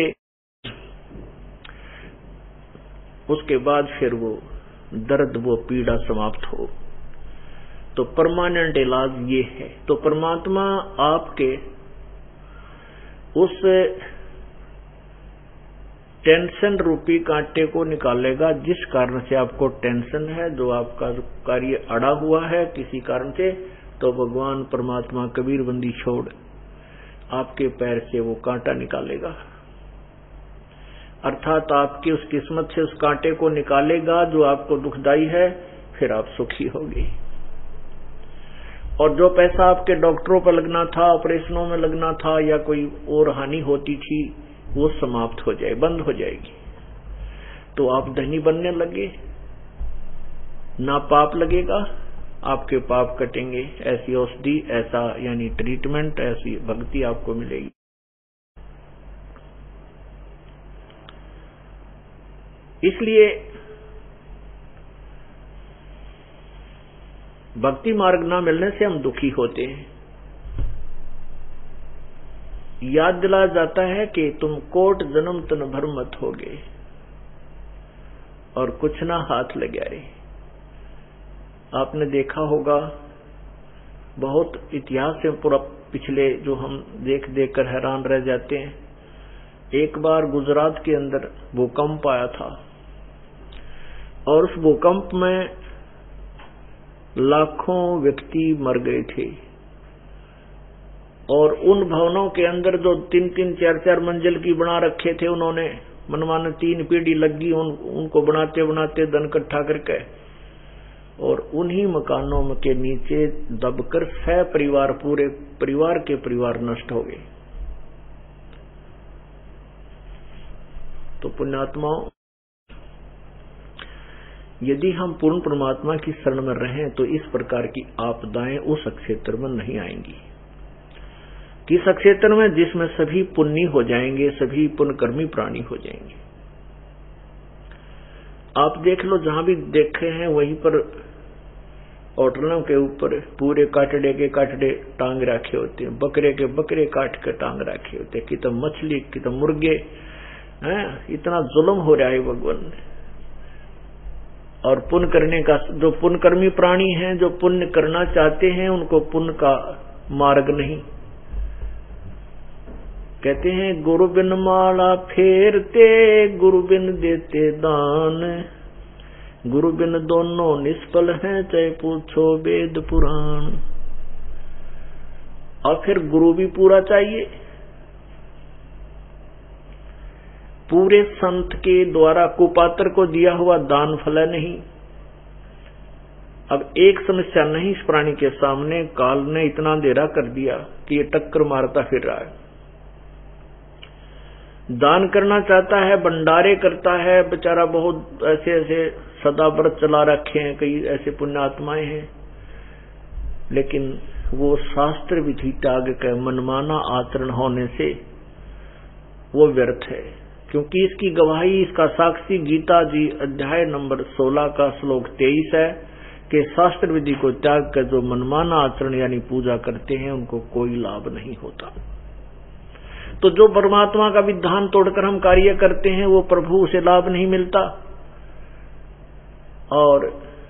उसके बाद फिर वो दर्द, वो पीड़ा समाप्त हो। तो परमानेंट इलाज ये है। तो परमात्मा आपके उस टेंशन रूपी कांटे को निकालेगा जिस कारण से आपको टेंशन है, जो आपका कार्य अड़ा हुआ है किसी कारण से, तो भगवान परमात्मा कबीर बंदी छोड़ आपके पैर से वो कांटा निकालेगा। अर्थात आपकी उस किस्मत से उस कांटे को निकालेगा जो आपको दुखदाई है, फिर आप सुखी होगे। और जो पैसा आपके डॉक्टरों पर लगना था, ऑपरेशनों में लगना था, या कोई और हानि होती थी, वो समाप्त हो जाए, बंद हो जाएगी। तो आप धनी बनने लगे, ना पाप लगेगा, आपके पाप कटेंगे। ऐसी औषधि, ऐसा यानी ट्रीटमेंट, ऐसी भक्ति आपको मिलेगी। इसलिए भक्ति मार्ग ना मिलने से हम दुखी होते हैं। याद दिलाया जाता है कि तुम कोट जन्म तन भर मत होगे और कुछ ना हाथ लगे रे। आपने देखा होगा बहुत इतिहास से पूरा पिछले जो हम देख कर हैरान रह जाते हैं। एक बार गुजरात के अंदर भूकंप आया था और उस भूकंप में लाखों व्यक्ति मर गए थे और उन भवनों के अंदर जो 3-3, 4-4 मंजिल की बना रखे थे उन्होंने, मनमाने 3 पीढ़ी लगी उनको बनाते बनाते धन इकट्ठा करके, और उन्हीं मकानों के नीचे दबकर 6 परिवार, पूरे परिवार के परिवार नष्ट हो गए। तो पुण्यात्माओं, यदि हम पूर्ण परमात्मा की शरण में रहें तो इस प्रकार की आपदाएं उस क्षेत्र में नहीं आएंगी। किस क्षेत्र में? जिसमें सभी पुण्य हो जाएंगे, सभी पुण्यकर्मी प्राणी हो जाएंगे। आप देख लो, जहां भी देखे हैं वहीं पर होटलों के ऊपर पूरे काटड़े के काटड़े टांग रखे होते हैं, बकरे के बकरे काट के टांग रखे होते हैं, कि तो मछली, कि तो मुर्गे हैं। इतना जुल्म हो रहा है भगवान। और पुण्य करने का, जो पुण्यकर्मी प्राणी हैं, जो पुण्य करना चाहते हैं, उनको पुण्य का मार्ग नहीं, कहते हैं गुरु बिन माला फेरते, गुरु बिन देते दान, गुरु बिन दोनों निष्फल हैं, चाहे पूछो वेद पुराण। और फिर गुरु भी पूरा चाहिए। पूरे संत के द्वारा कुपात्र को दिया हुआ दान फल नहीं। अब एक समस्या नहीं इस प्राणी के सामने, काल ने इतना अंधेरा कर दिया कि ये टक्कर मारता फिर रहा है। दान करना चाहता है, भंडारे करता है, बेचारा बहुत ऐसे ऐसे सदा व्रत चला रखे हैं, कई ऐसे पुण्यात्माएं हैं, लेकिन वो शास्त्र विधि त्याग के मनमाना आचरण होने से वो व्यर्थ है। क्योंकि इसकी गवाही, इसका साक्षी गीता जी अध्याय नंबर 16 का श्लोक 23 है कि शास्त्र विधि को त्याग कर जो मनमाना आचरण यानी पूजा करते हैं उनको कोई लाभ नहीं होता। तो जो परमात्मा का विधान तोड़कर हम कार्य करते हैं वो प्रभु उसे लाभ नहीं मिलता। और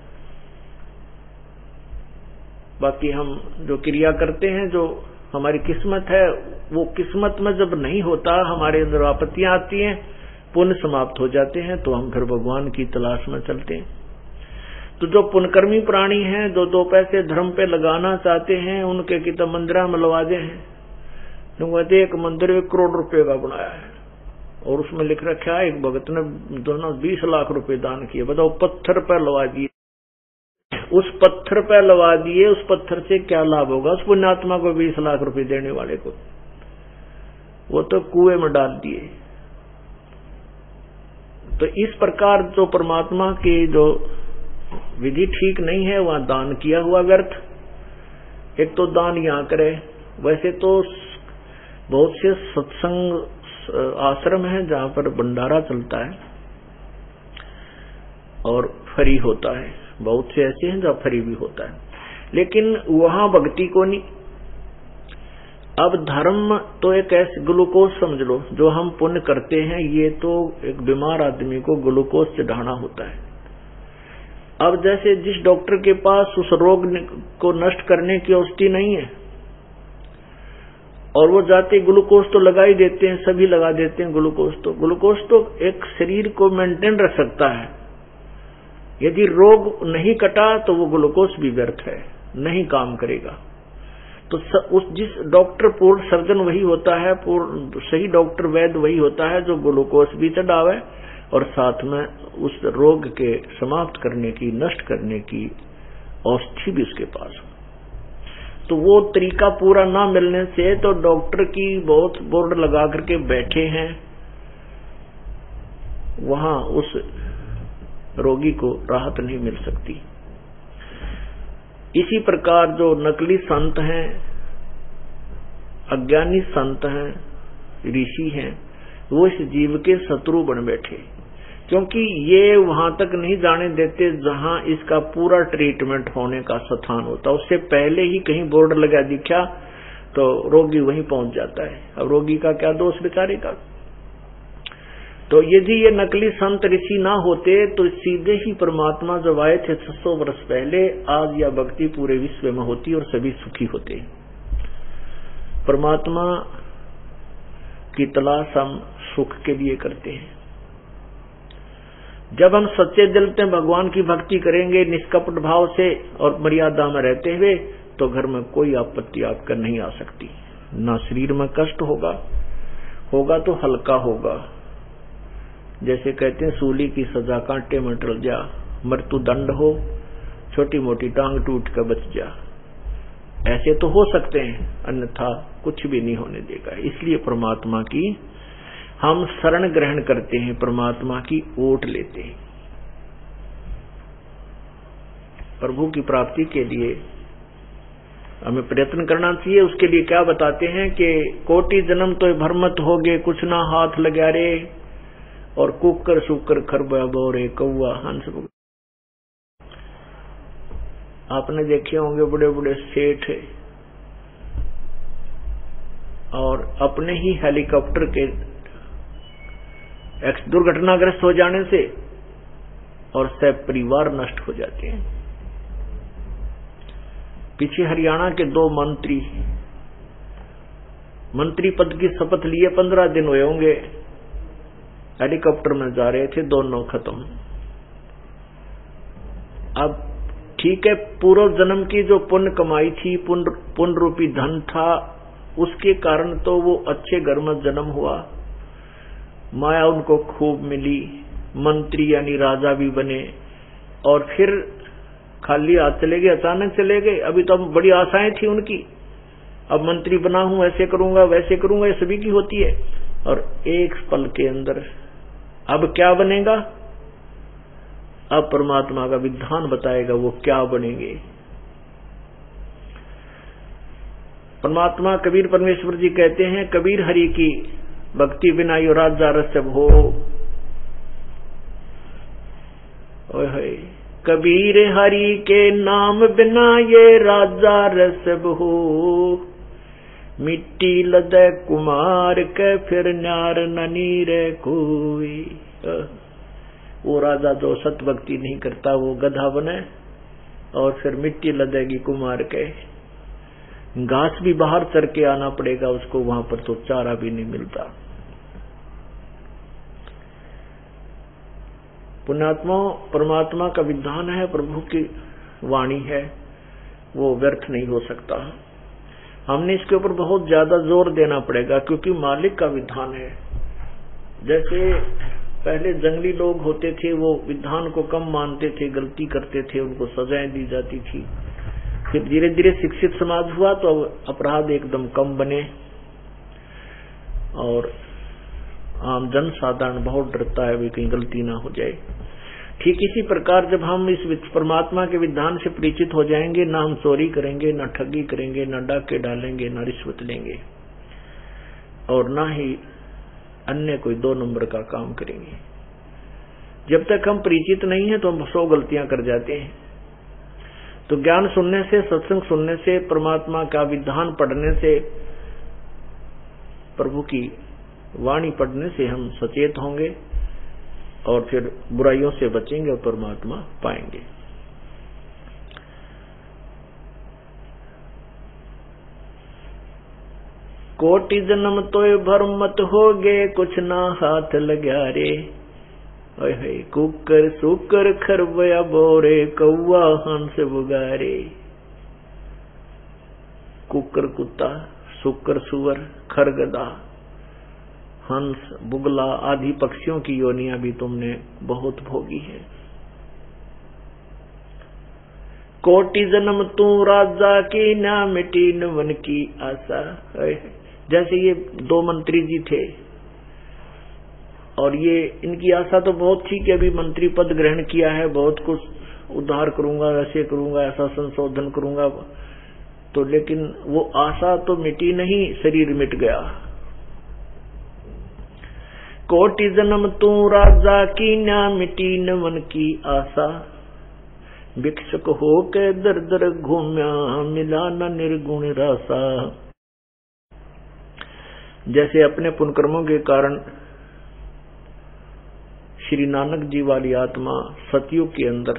बाकी हम जो क्रिया करते हैं, जो हमारी किस्मत है, वो किस्मत में जब नहीं होता, हमारे अंदर आपत्तियां आती हैं, पुण्य समाप्त हो जाते हैं, तो हम फिर भगवान की तलाश में चलते हैं। तो जो पुण्यकर्मी प्राणी हैं, जो 2 पैसे धर्म पे लगाना चाहते हैं, उनके की तो मंदिरा में लवाजे हैं। कहते एक मंदिर 1 करोड़ रुपए का बनाया है और उसमें लिख रखा है एक भगत ने दोनों 20 लाख रुपए दान किए। बताओ, पत्थर पर लवा दिए, उस पत्थर पर लवा दिए, उस पत्थर से क्या लाभ होगा उस पुण्यात्मा को? 20 लाख रुपए देने वाले को वो तो कुएं में डाल दिए। तो इस प्रकार जो परमात्मा की जो विधि ठीक नहीं है, वहां दान किया हुआ व्यर्थ। एक तो दान यहां करे, वैसे तो बहुत से सत्संग आश्रम है जहां पर भंडारा चलता है और फ्री होता है, बहुत से ऐसे हैं जहां फ्री भी होता है, लेकिन वहां भक्ति को नहीं। अब धर्म तो एक ऐसे ग्लूकोज समझ लो, जो हम पुण्य करते हैं, ये तो एक बीमार आदमी को ग्लूकोज चढ़ाना होता है। अब जैसे जिस डॉक्टर के पास उस रोग को नष्ट करने की औषधि नहीं है और वो जाते ग्लूकोज तो लगा ही देते हैं, सभी लगा देते हैं ग्लूकोज तो एक शरीर को मेंटेन रख सकता है। यदि रोग नहीं कटा तो वो ग्लूकोज भी व्यर्थ है, नहीं काम करेगा। तो उस जिस डॉक्टर पूर्ण सर्जन वही होता है, पूर्ण सही डॉक्टर वैद्य वही होता है जो ग्लूकोज भी चढ़ावे और साथ में उस रोग के समाप्त करने की, नष्ट करने की औषधि भी उसके पास हो। तो वो तरीका पूरा ना मिलने से तो डॉक्टर की बहुत बोर्ड लगा करके बैठे हैं, वहां उस रोगी को राहत नहीं मिल सकती। इसी प्रकार जो नकली संत हैं, अज्ञानी संत हैं, ऋषि हैं, वो इस जीव के शत्रु बन बैठे, क्योंकि ये वहां तक नहीं जाने देते जहां इसका पूरा ट्रीटमेंट होने का स्थान होता। उससे पहले ही कहीं बोर्ड लगा दिखा तो रोगी वहीं पहुंच जाता है। अब रोगी का क्या दोष बेचारे का? तो यदि ये नकली संत ऋषि ना होते तो सीधे ही परमात्मा जब आए थे 600 वर्ष पहले, आज यह भक्ति पूरे विश्व में होती और सभी सुखी होते। परमात्मा की तलाश हम सुख के लिए करते हैं। जब हम सच्चे दिल से भगवान की भक्ति करेंगे निष्कपट भाव से और मर्यादा में रहते हुए, तो घर में कोई आपत्ति आपका नहीं आ सकती। ना शरीर में कष्ट होगा तो हल्का होगा। जैसे कहते हैं सूली की सजा कांटे में टल जा, मृत्यु दंड हो, छोटी मोटी टांग टूट कर बच जा। ऐसे तो हो सकते हैं, अन्यथा कुछ भी नहीं होने देगा। इसलिए परमात्मा की हम शरण ग्रहण करते हैं, परमात्मा की ओट लेते हैं। प्रभु की प्राप्ति के लिए हमें प्रयत्न करना चाहिए। उसके लिए क्या बताते हैं कि कोटि जन्म तो भ्रमत होगे, कुछ ना हाथ लगा रे, और कुकर सुकर खरबा बोरे कौआ हंस। आपने देखे होंगे बड़े बड़े सेठ और अपने ही हेलीकॉप्टर के दुर्घटनाग्रस्त हो जाने से और सब परिवार नष्ट हो जाते हैं। पीछे हरियाणा के 2 मंत्री मंत्री पद की शपथ लिए 15 दिन हुए होंगे, हेलीकॉप्टर में जा रहे थे, दोनों खत्म। अब ठीक है, पूर्व जन्म की जो पुण्य कमाई थी, पुण्य रूपी धन था, उसके कारण तो वो अच्छे घर में जन्म हुआ, माया उनको खूब मिली, मंत्री यानी राजा भी बने, और फिर खाली हाथ चले गए, अचानक चले गए। अभी तो बड़ी आशाएं थी उनकी, अब मंत्री बना हूं, ऐसे करूंगा वैसे करूंगा, ये सभी की होती है। और एक पल के अंदर अब क्या बनेगा, अब परमात्मा का विधान बताएगा वो क्या बनेंगे। परमात्मा कबीर परमेश्वर जी कहते हैं, कबीर हरि की भक्ति बिना यो राजा रसब हो। ओए कबीर हरि के नाम बिना ये राजा रसब हो। मिट्टी लदे कुमार के फिर न्यार ननी रे कोई। वो राजा जो सत भक्ति नहीं करता वो गधा बने, और फिर मिट्टी लदेगी कुमार के, घास भी बाहर चर के आना पड़ेगा उसको, वहां पर तो चारा भी नहीं मिलता। पुण्यात्मा, परमात्मा का विधान है, प्रभु की वाणी है, वो व्यर्थ नहीं हो सकता। हमने इसके ऊपर बहुत ज्यादा जोर देना पड़ेगा, क्योंकि मालिक का विधान है। जैसे पहले जंगली लोग होते थे, वो विधान को कम मानते थे, गलती करते थे, उनको सजाएं दी जाती थी। फिर धीरे धीरे शिक्षित समाज हुआ तो अपराध एकदम कम बने, और आम जन साधारण बहुत डरता है भी कहीं गलती ना हो जाए। ठीक इसी प्रकार जब हम इस परमात्मा के विधान से परिचित हो जाएंगे, ना हम चोरी करेंगे, ना ठगी करेंगे, ना डाके डालेंगे, ना रिश्वत लेंगे, और ना ही अन्य कोई 2 नंबर का काम करेंगे। जब तक हम परिचित नहीं है तो हम 100 गलतियां कर जाते हैं। तो ज्ञान सुनने से, सत्संग सुनने से, परमात्मा का विधान पढ़ने से, प्रभु की वाणी पढ़ने से हम सचेत होंगे, और फिर बुराइयों से बचेंगे और परमात्मा पाएंगे। कोटि जन्म तोय भरम मत होगे, कुछ ना हाथ लग्या रे। कुकर सुकर खरबया बोरे, कौआ हंस बुगारे। कुकर कुत्ता, सुकर सुअर, खरगदा, हंस, बुगला आदि पक्षियों की योनियां भी तुमने बहुत भोगी है। कोटि जन्म तू राजा की, ना मिटी न वन की आशा। जैसे ये 2 मंत्री जी थे, और ये इनकी आशा तो बहुत थी कि अभी मंत्री पद ग्रहण किया है, बहुत कुछ उद्धार करूंगा, ऐसे करूंगा, ऐसा संशोधन करूंगा, तो लेकिन वो आशा तो मिटी नहीं, शरीर मिट गया। कोटि जन्म तू राजा की, ना मिटी न मन की आशा। भिक्षुक हो के दर दर घूम्या, मिला न निर्गुण रासा। जैसे अपने पुण्यकर्मों के कारण श्री नानक जी वाली आत्मा सतयुग के अंदर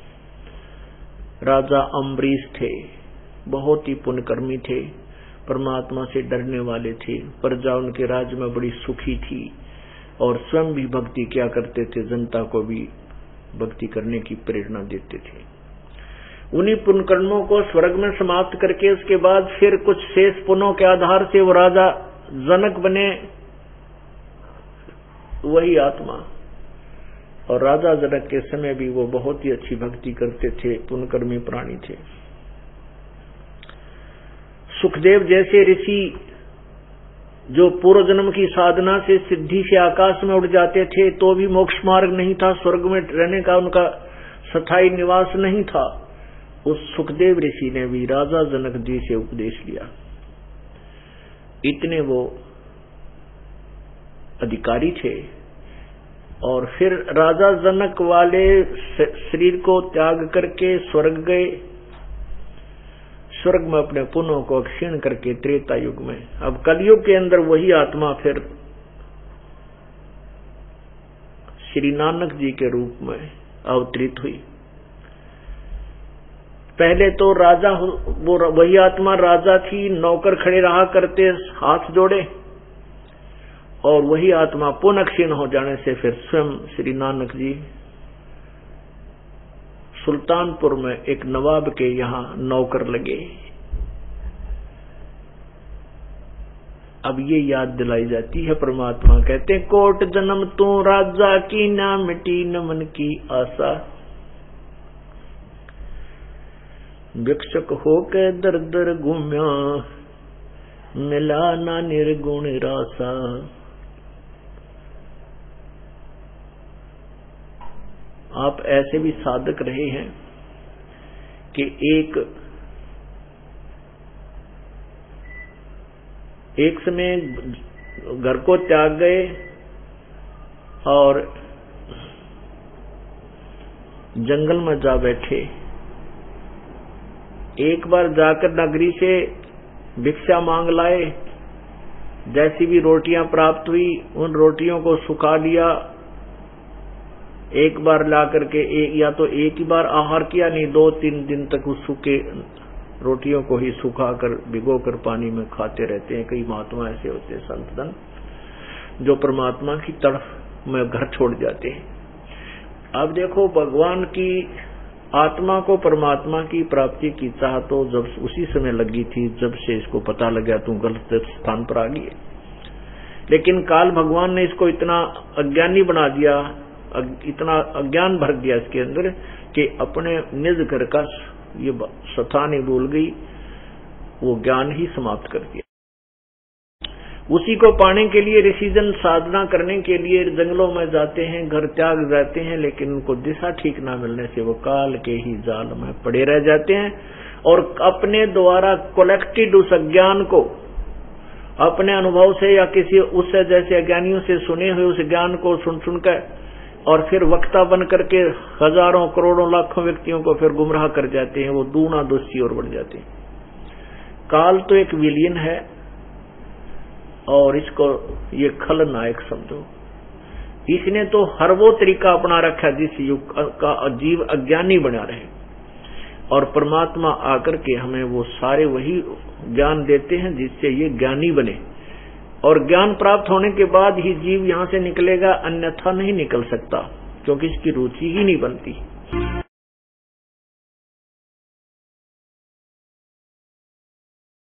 राजा अम्बरीश थे, बहुत ही पुण्यकर्मी थे, परमात्मा से डरने वाले थे, प्रजा उनके राज्य में बड़ी सुखी थी, और स्वयं भी भक्ति किया करते थे, जनता को भी भक्ति करने की प्रेरणा देते थे। उन्हीं पुण्यकर्मों को स्वर्ग में समाप्त करके उसके बाद फिर कुछ शेष पुण्यों के आधार से वो राजा जनक बने, वही आत्मा। और राजा जनक के समय भी वो बहुत ही अच्छी भक्ति करते थे, पुण्यकर्मी प्राणी थे। सुखदेव जैसे ऋषि जो पूर्व जन्म की साधना से सिद्धि से आकाश में उड़ जाते थे, तो भी मोक्ष मार्ग नहीं था, स्वर्ग में रहने का उनका स्थायी निवास नहीं था, उस सुखदेव ऋषि ने भी राजा जनक जी से उपदेश लिया। इतने वो अधिकारी थे। और फिर राजा जनक वाले शरीर को त्याग करके स्वर्ग गए, स्वर्ग में अपने पुण्यों को क्षीण करके त्रेता युग में, अब कलयुग के अंदर वही आत्मा फिर श्री नानक जी के रूप में अवतरित हुई। पहले तो राजा, वो वही आत्मा राजा थी, नौकर खड़े रहा करते हाथ जोड़े, और वही आत्मा पुनः क्षीण हो जाने से फिर स्वयं श्री नानक जी सुल्तानपुर में एक नवाब के यहाँ नौकर लगे। अब ये याद दिलाई जाती है, परमात्मा कहते कोट जन्म तू राजा की, ना मिटी न मन की आशा, भिक्षक होके दर दर घूम्या, मिला ना निर्गुण रासा। आप ऐसे भी साधक रहे हैं कि एक समय घर को त्याग गए और जंगल में जा बैठे। एक बार जाकर नगरी से भिक्षा मांग लाए, जैसी भी रोटियां प्राप्त हुई उन रोटियों को सुखा लिया। एक बार ला करके या तो एक ही बार आहार किया, नहीं 2-3 दिन तक उस सूखे रोटियों को ही सुखाकर भिगोकर पानी में खाते रहते हैं। कई महात्मा ऐसे होते हैं, संत जन, जो परमात्मा की तड़फ में घर छोड़ जाते हैं। अब देखो, भगवान की आत्मा को परमात्मा की प्राप्ति की चाह तो जब उसी समय लगी थी जब से इसको पता लगा तू गलत स्थान पर आ गई है। लेकिन काल भगवान ने इसको इतना अज्ञानी बना दिया, इतना अज्ञान भर दिया इसके अंदर कि अपने निज घर का ये स्थान ही भूल गई, वो ज्ञान ही समाप्त कर दिया। उसी को पाने के लिए ऋषिजन साधना करने के लिए जंगलों में जाते हैं, घर त्याग जाते हैं, लेकिन उनको दिशा ठीक ना मिलने से वो काल के ही जाल में पड़े रह जाते हैं और अपने द्वारा कलेक्टेड उस अज्ञान को अपने अनुभव से या किसी उससे जैसे अज्ञानियों से सुने हुए उस ज्ञान को सुनकर और फिर वक्ता बन करके हजारों करोड़ों लाखों व्यक्तियों को फिर गुमराह कर जाते हैं। वो दूना दोषी और बढ़ जाते हैं। काल तो एक विलीन है और इसको ये खलनायक समझो। इसने तो हर वो तरीका अपना रखा जिस युग का जीव अज्ञानी बना रहे, और परमात्मा आकर के हमें वो सारे वही ज्ञान देते हैं जिससे ये ज्ञानी बने। और ज्ञान प्राप्त होने के बाद ही जीव यहां से निकलेगा, अन्यथा नहीं निकल सकता, क्योंकि इसकी रुचि ही नहीं बनती।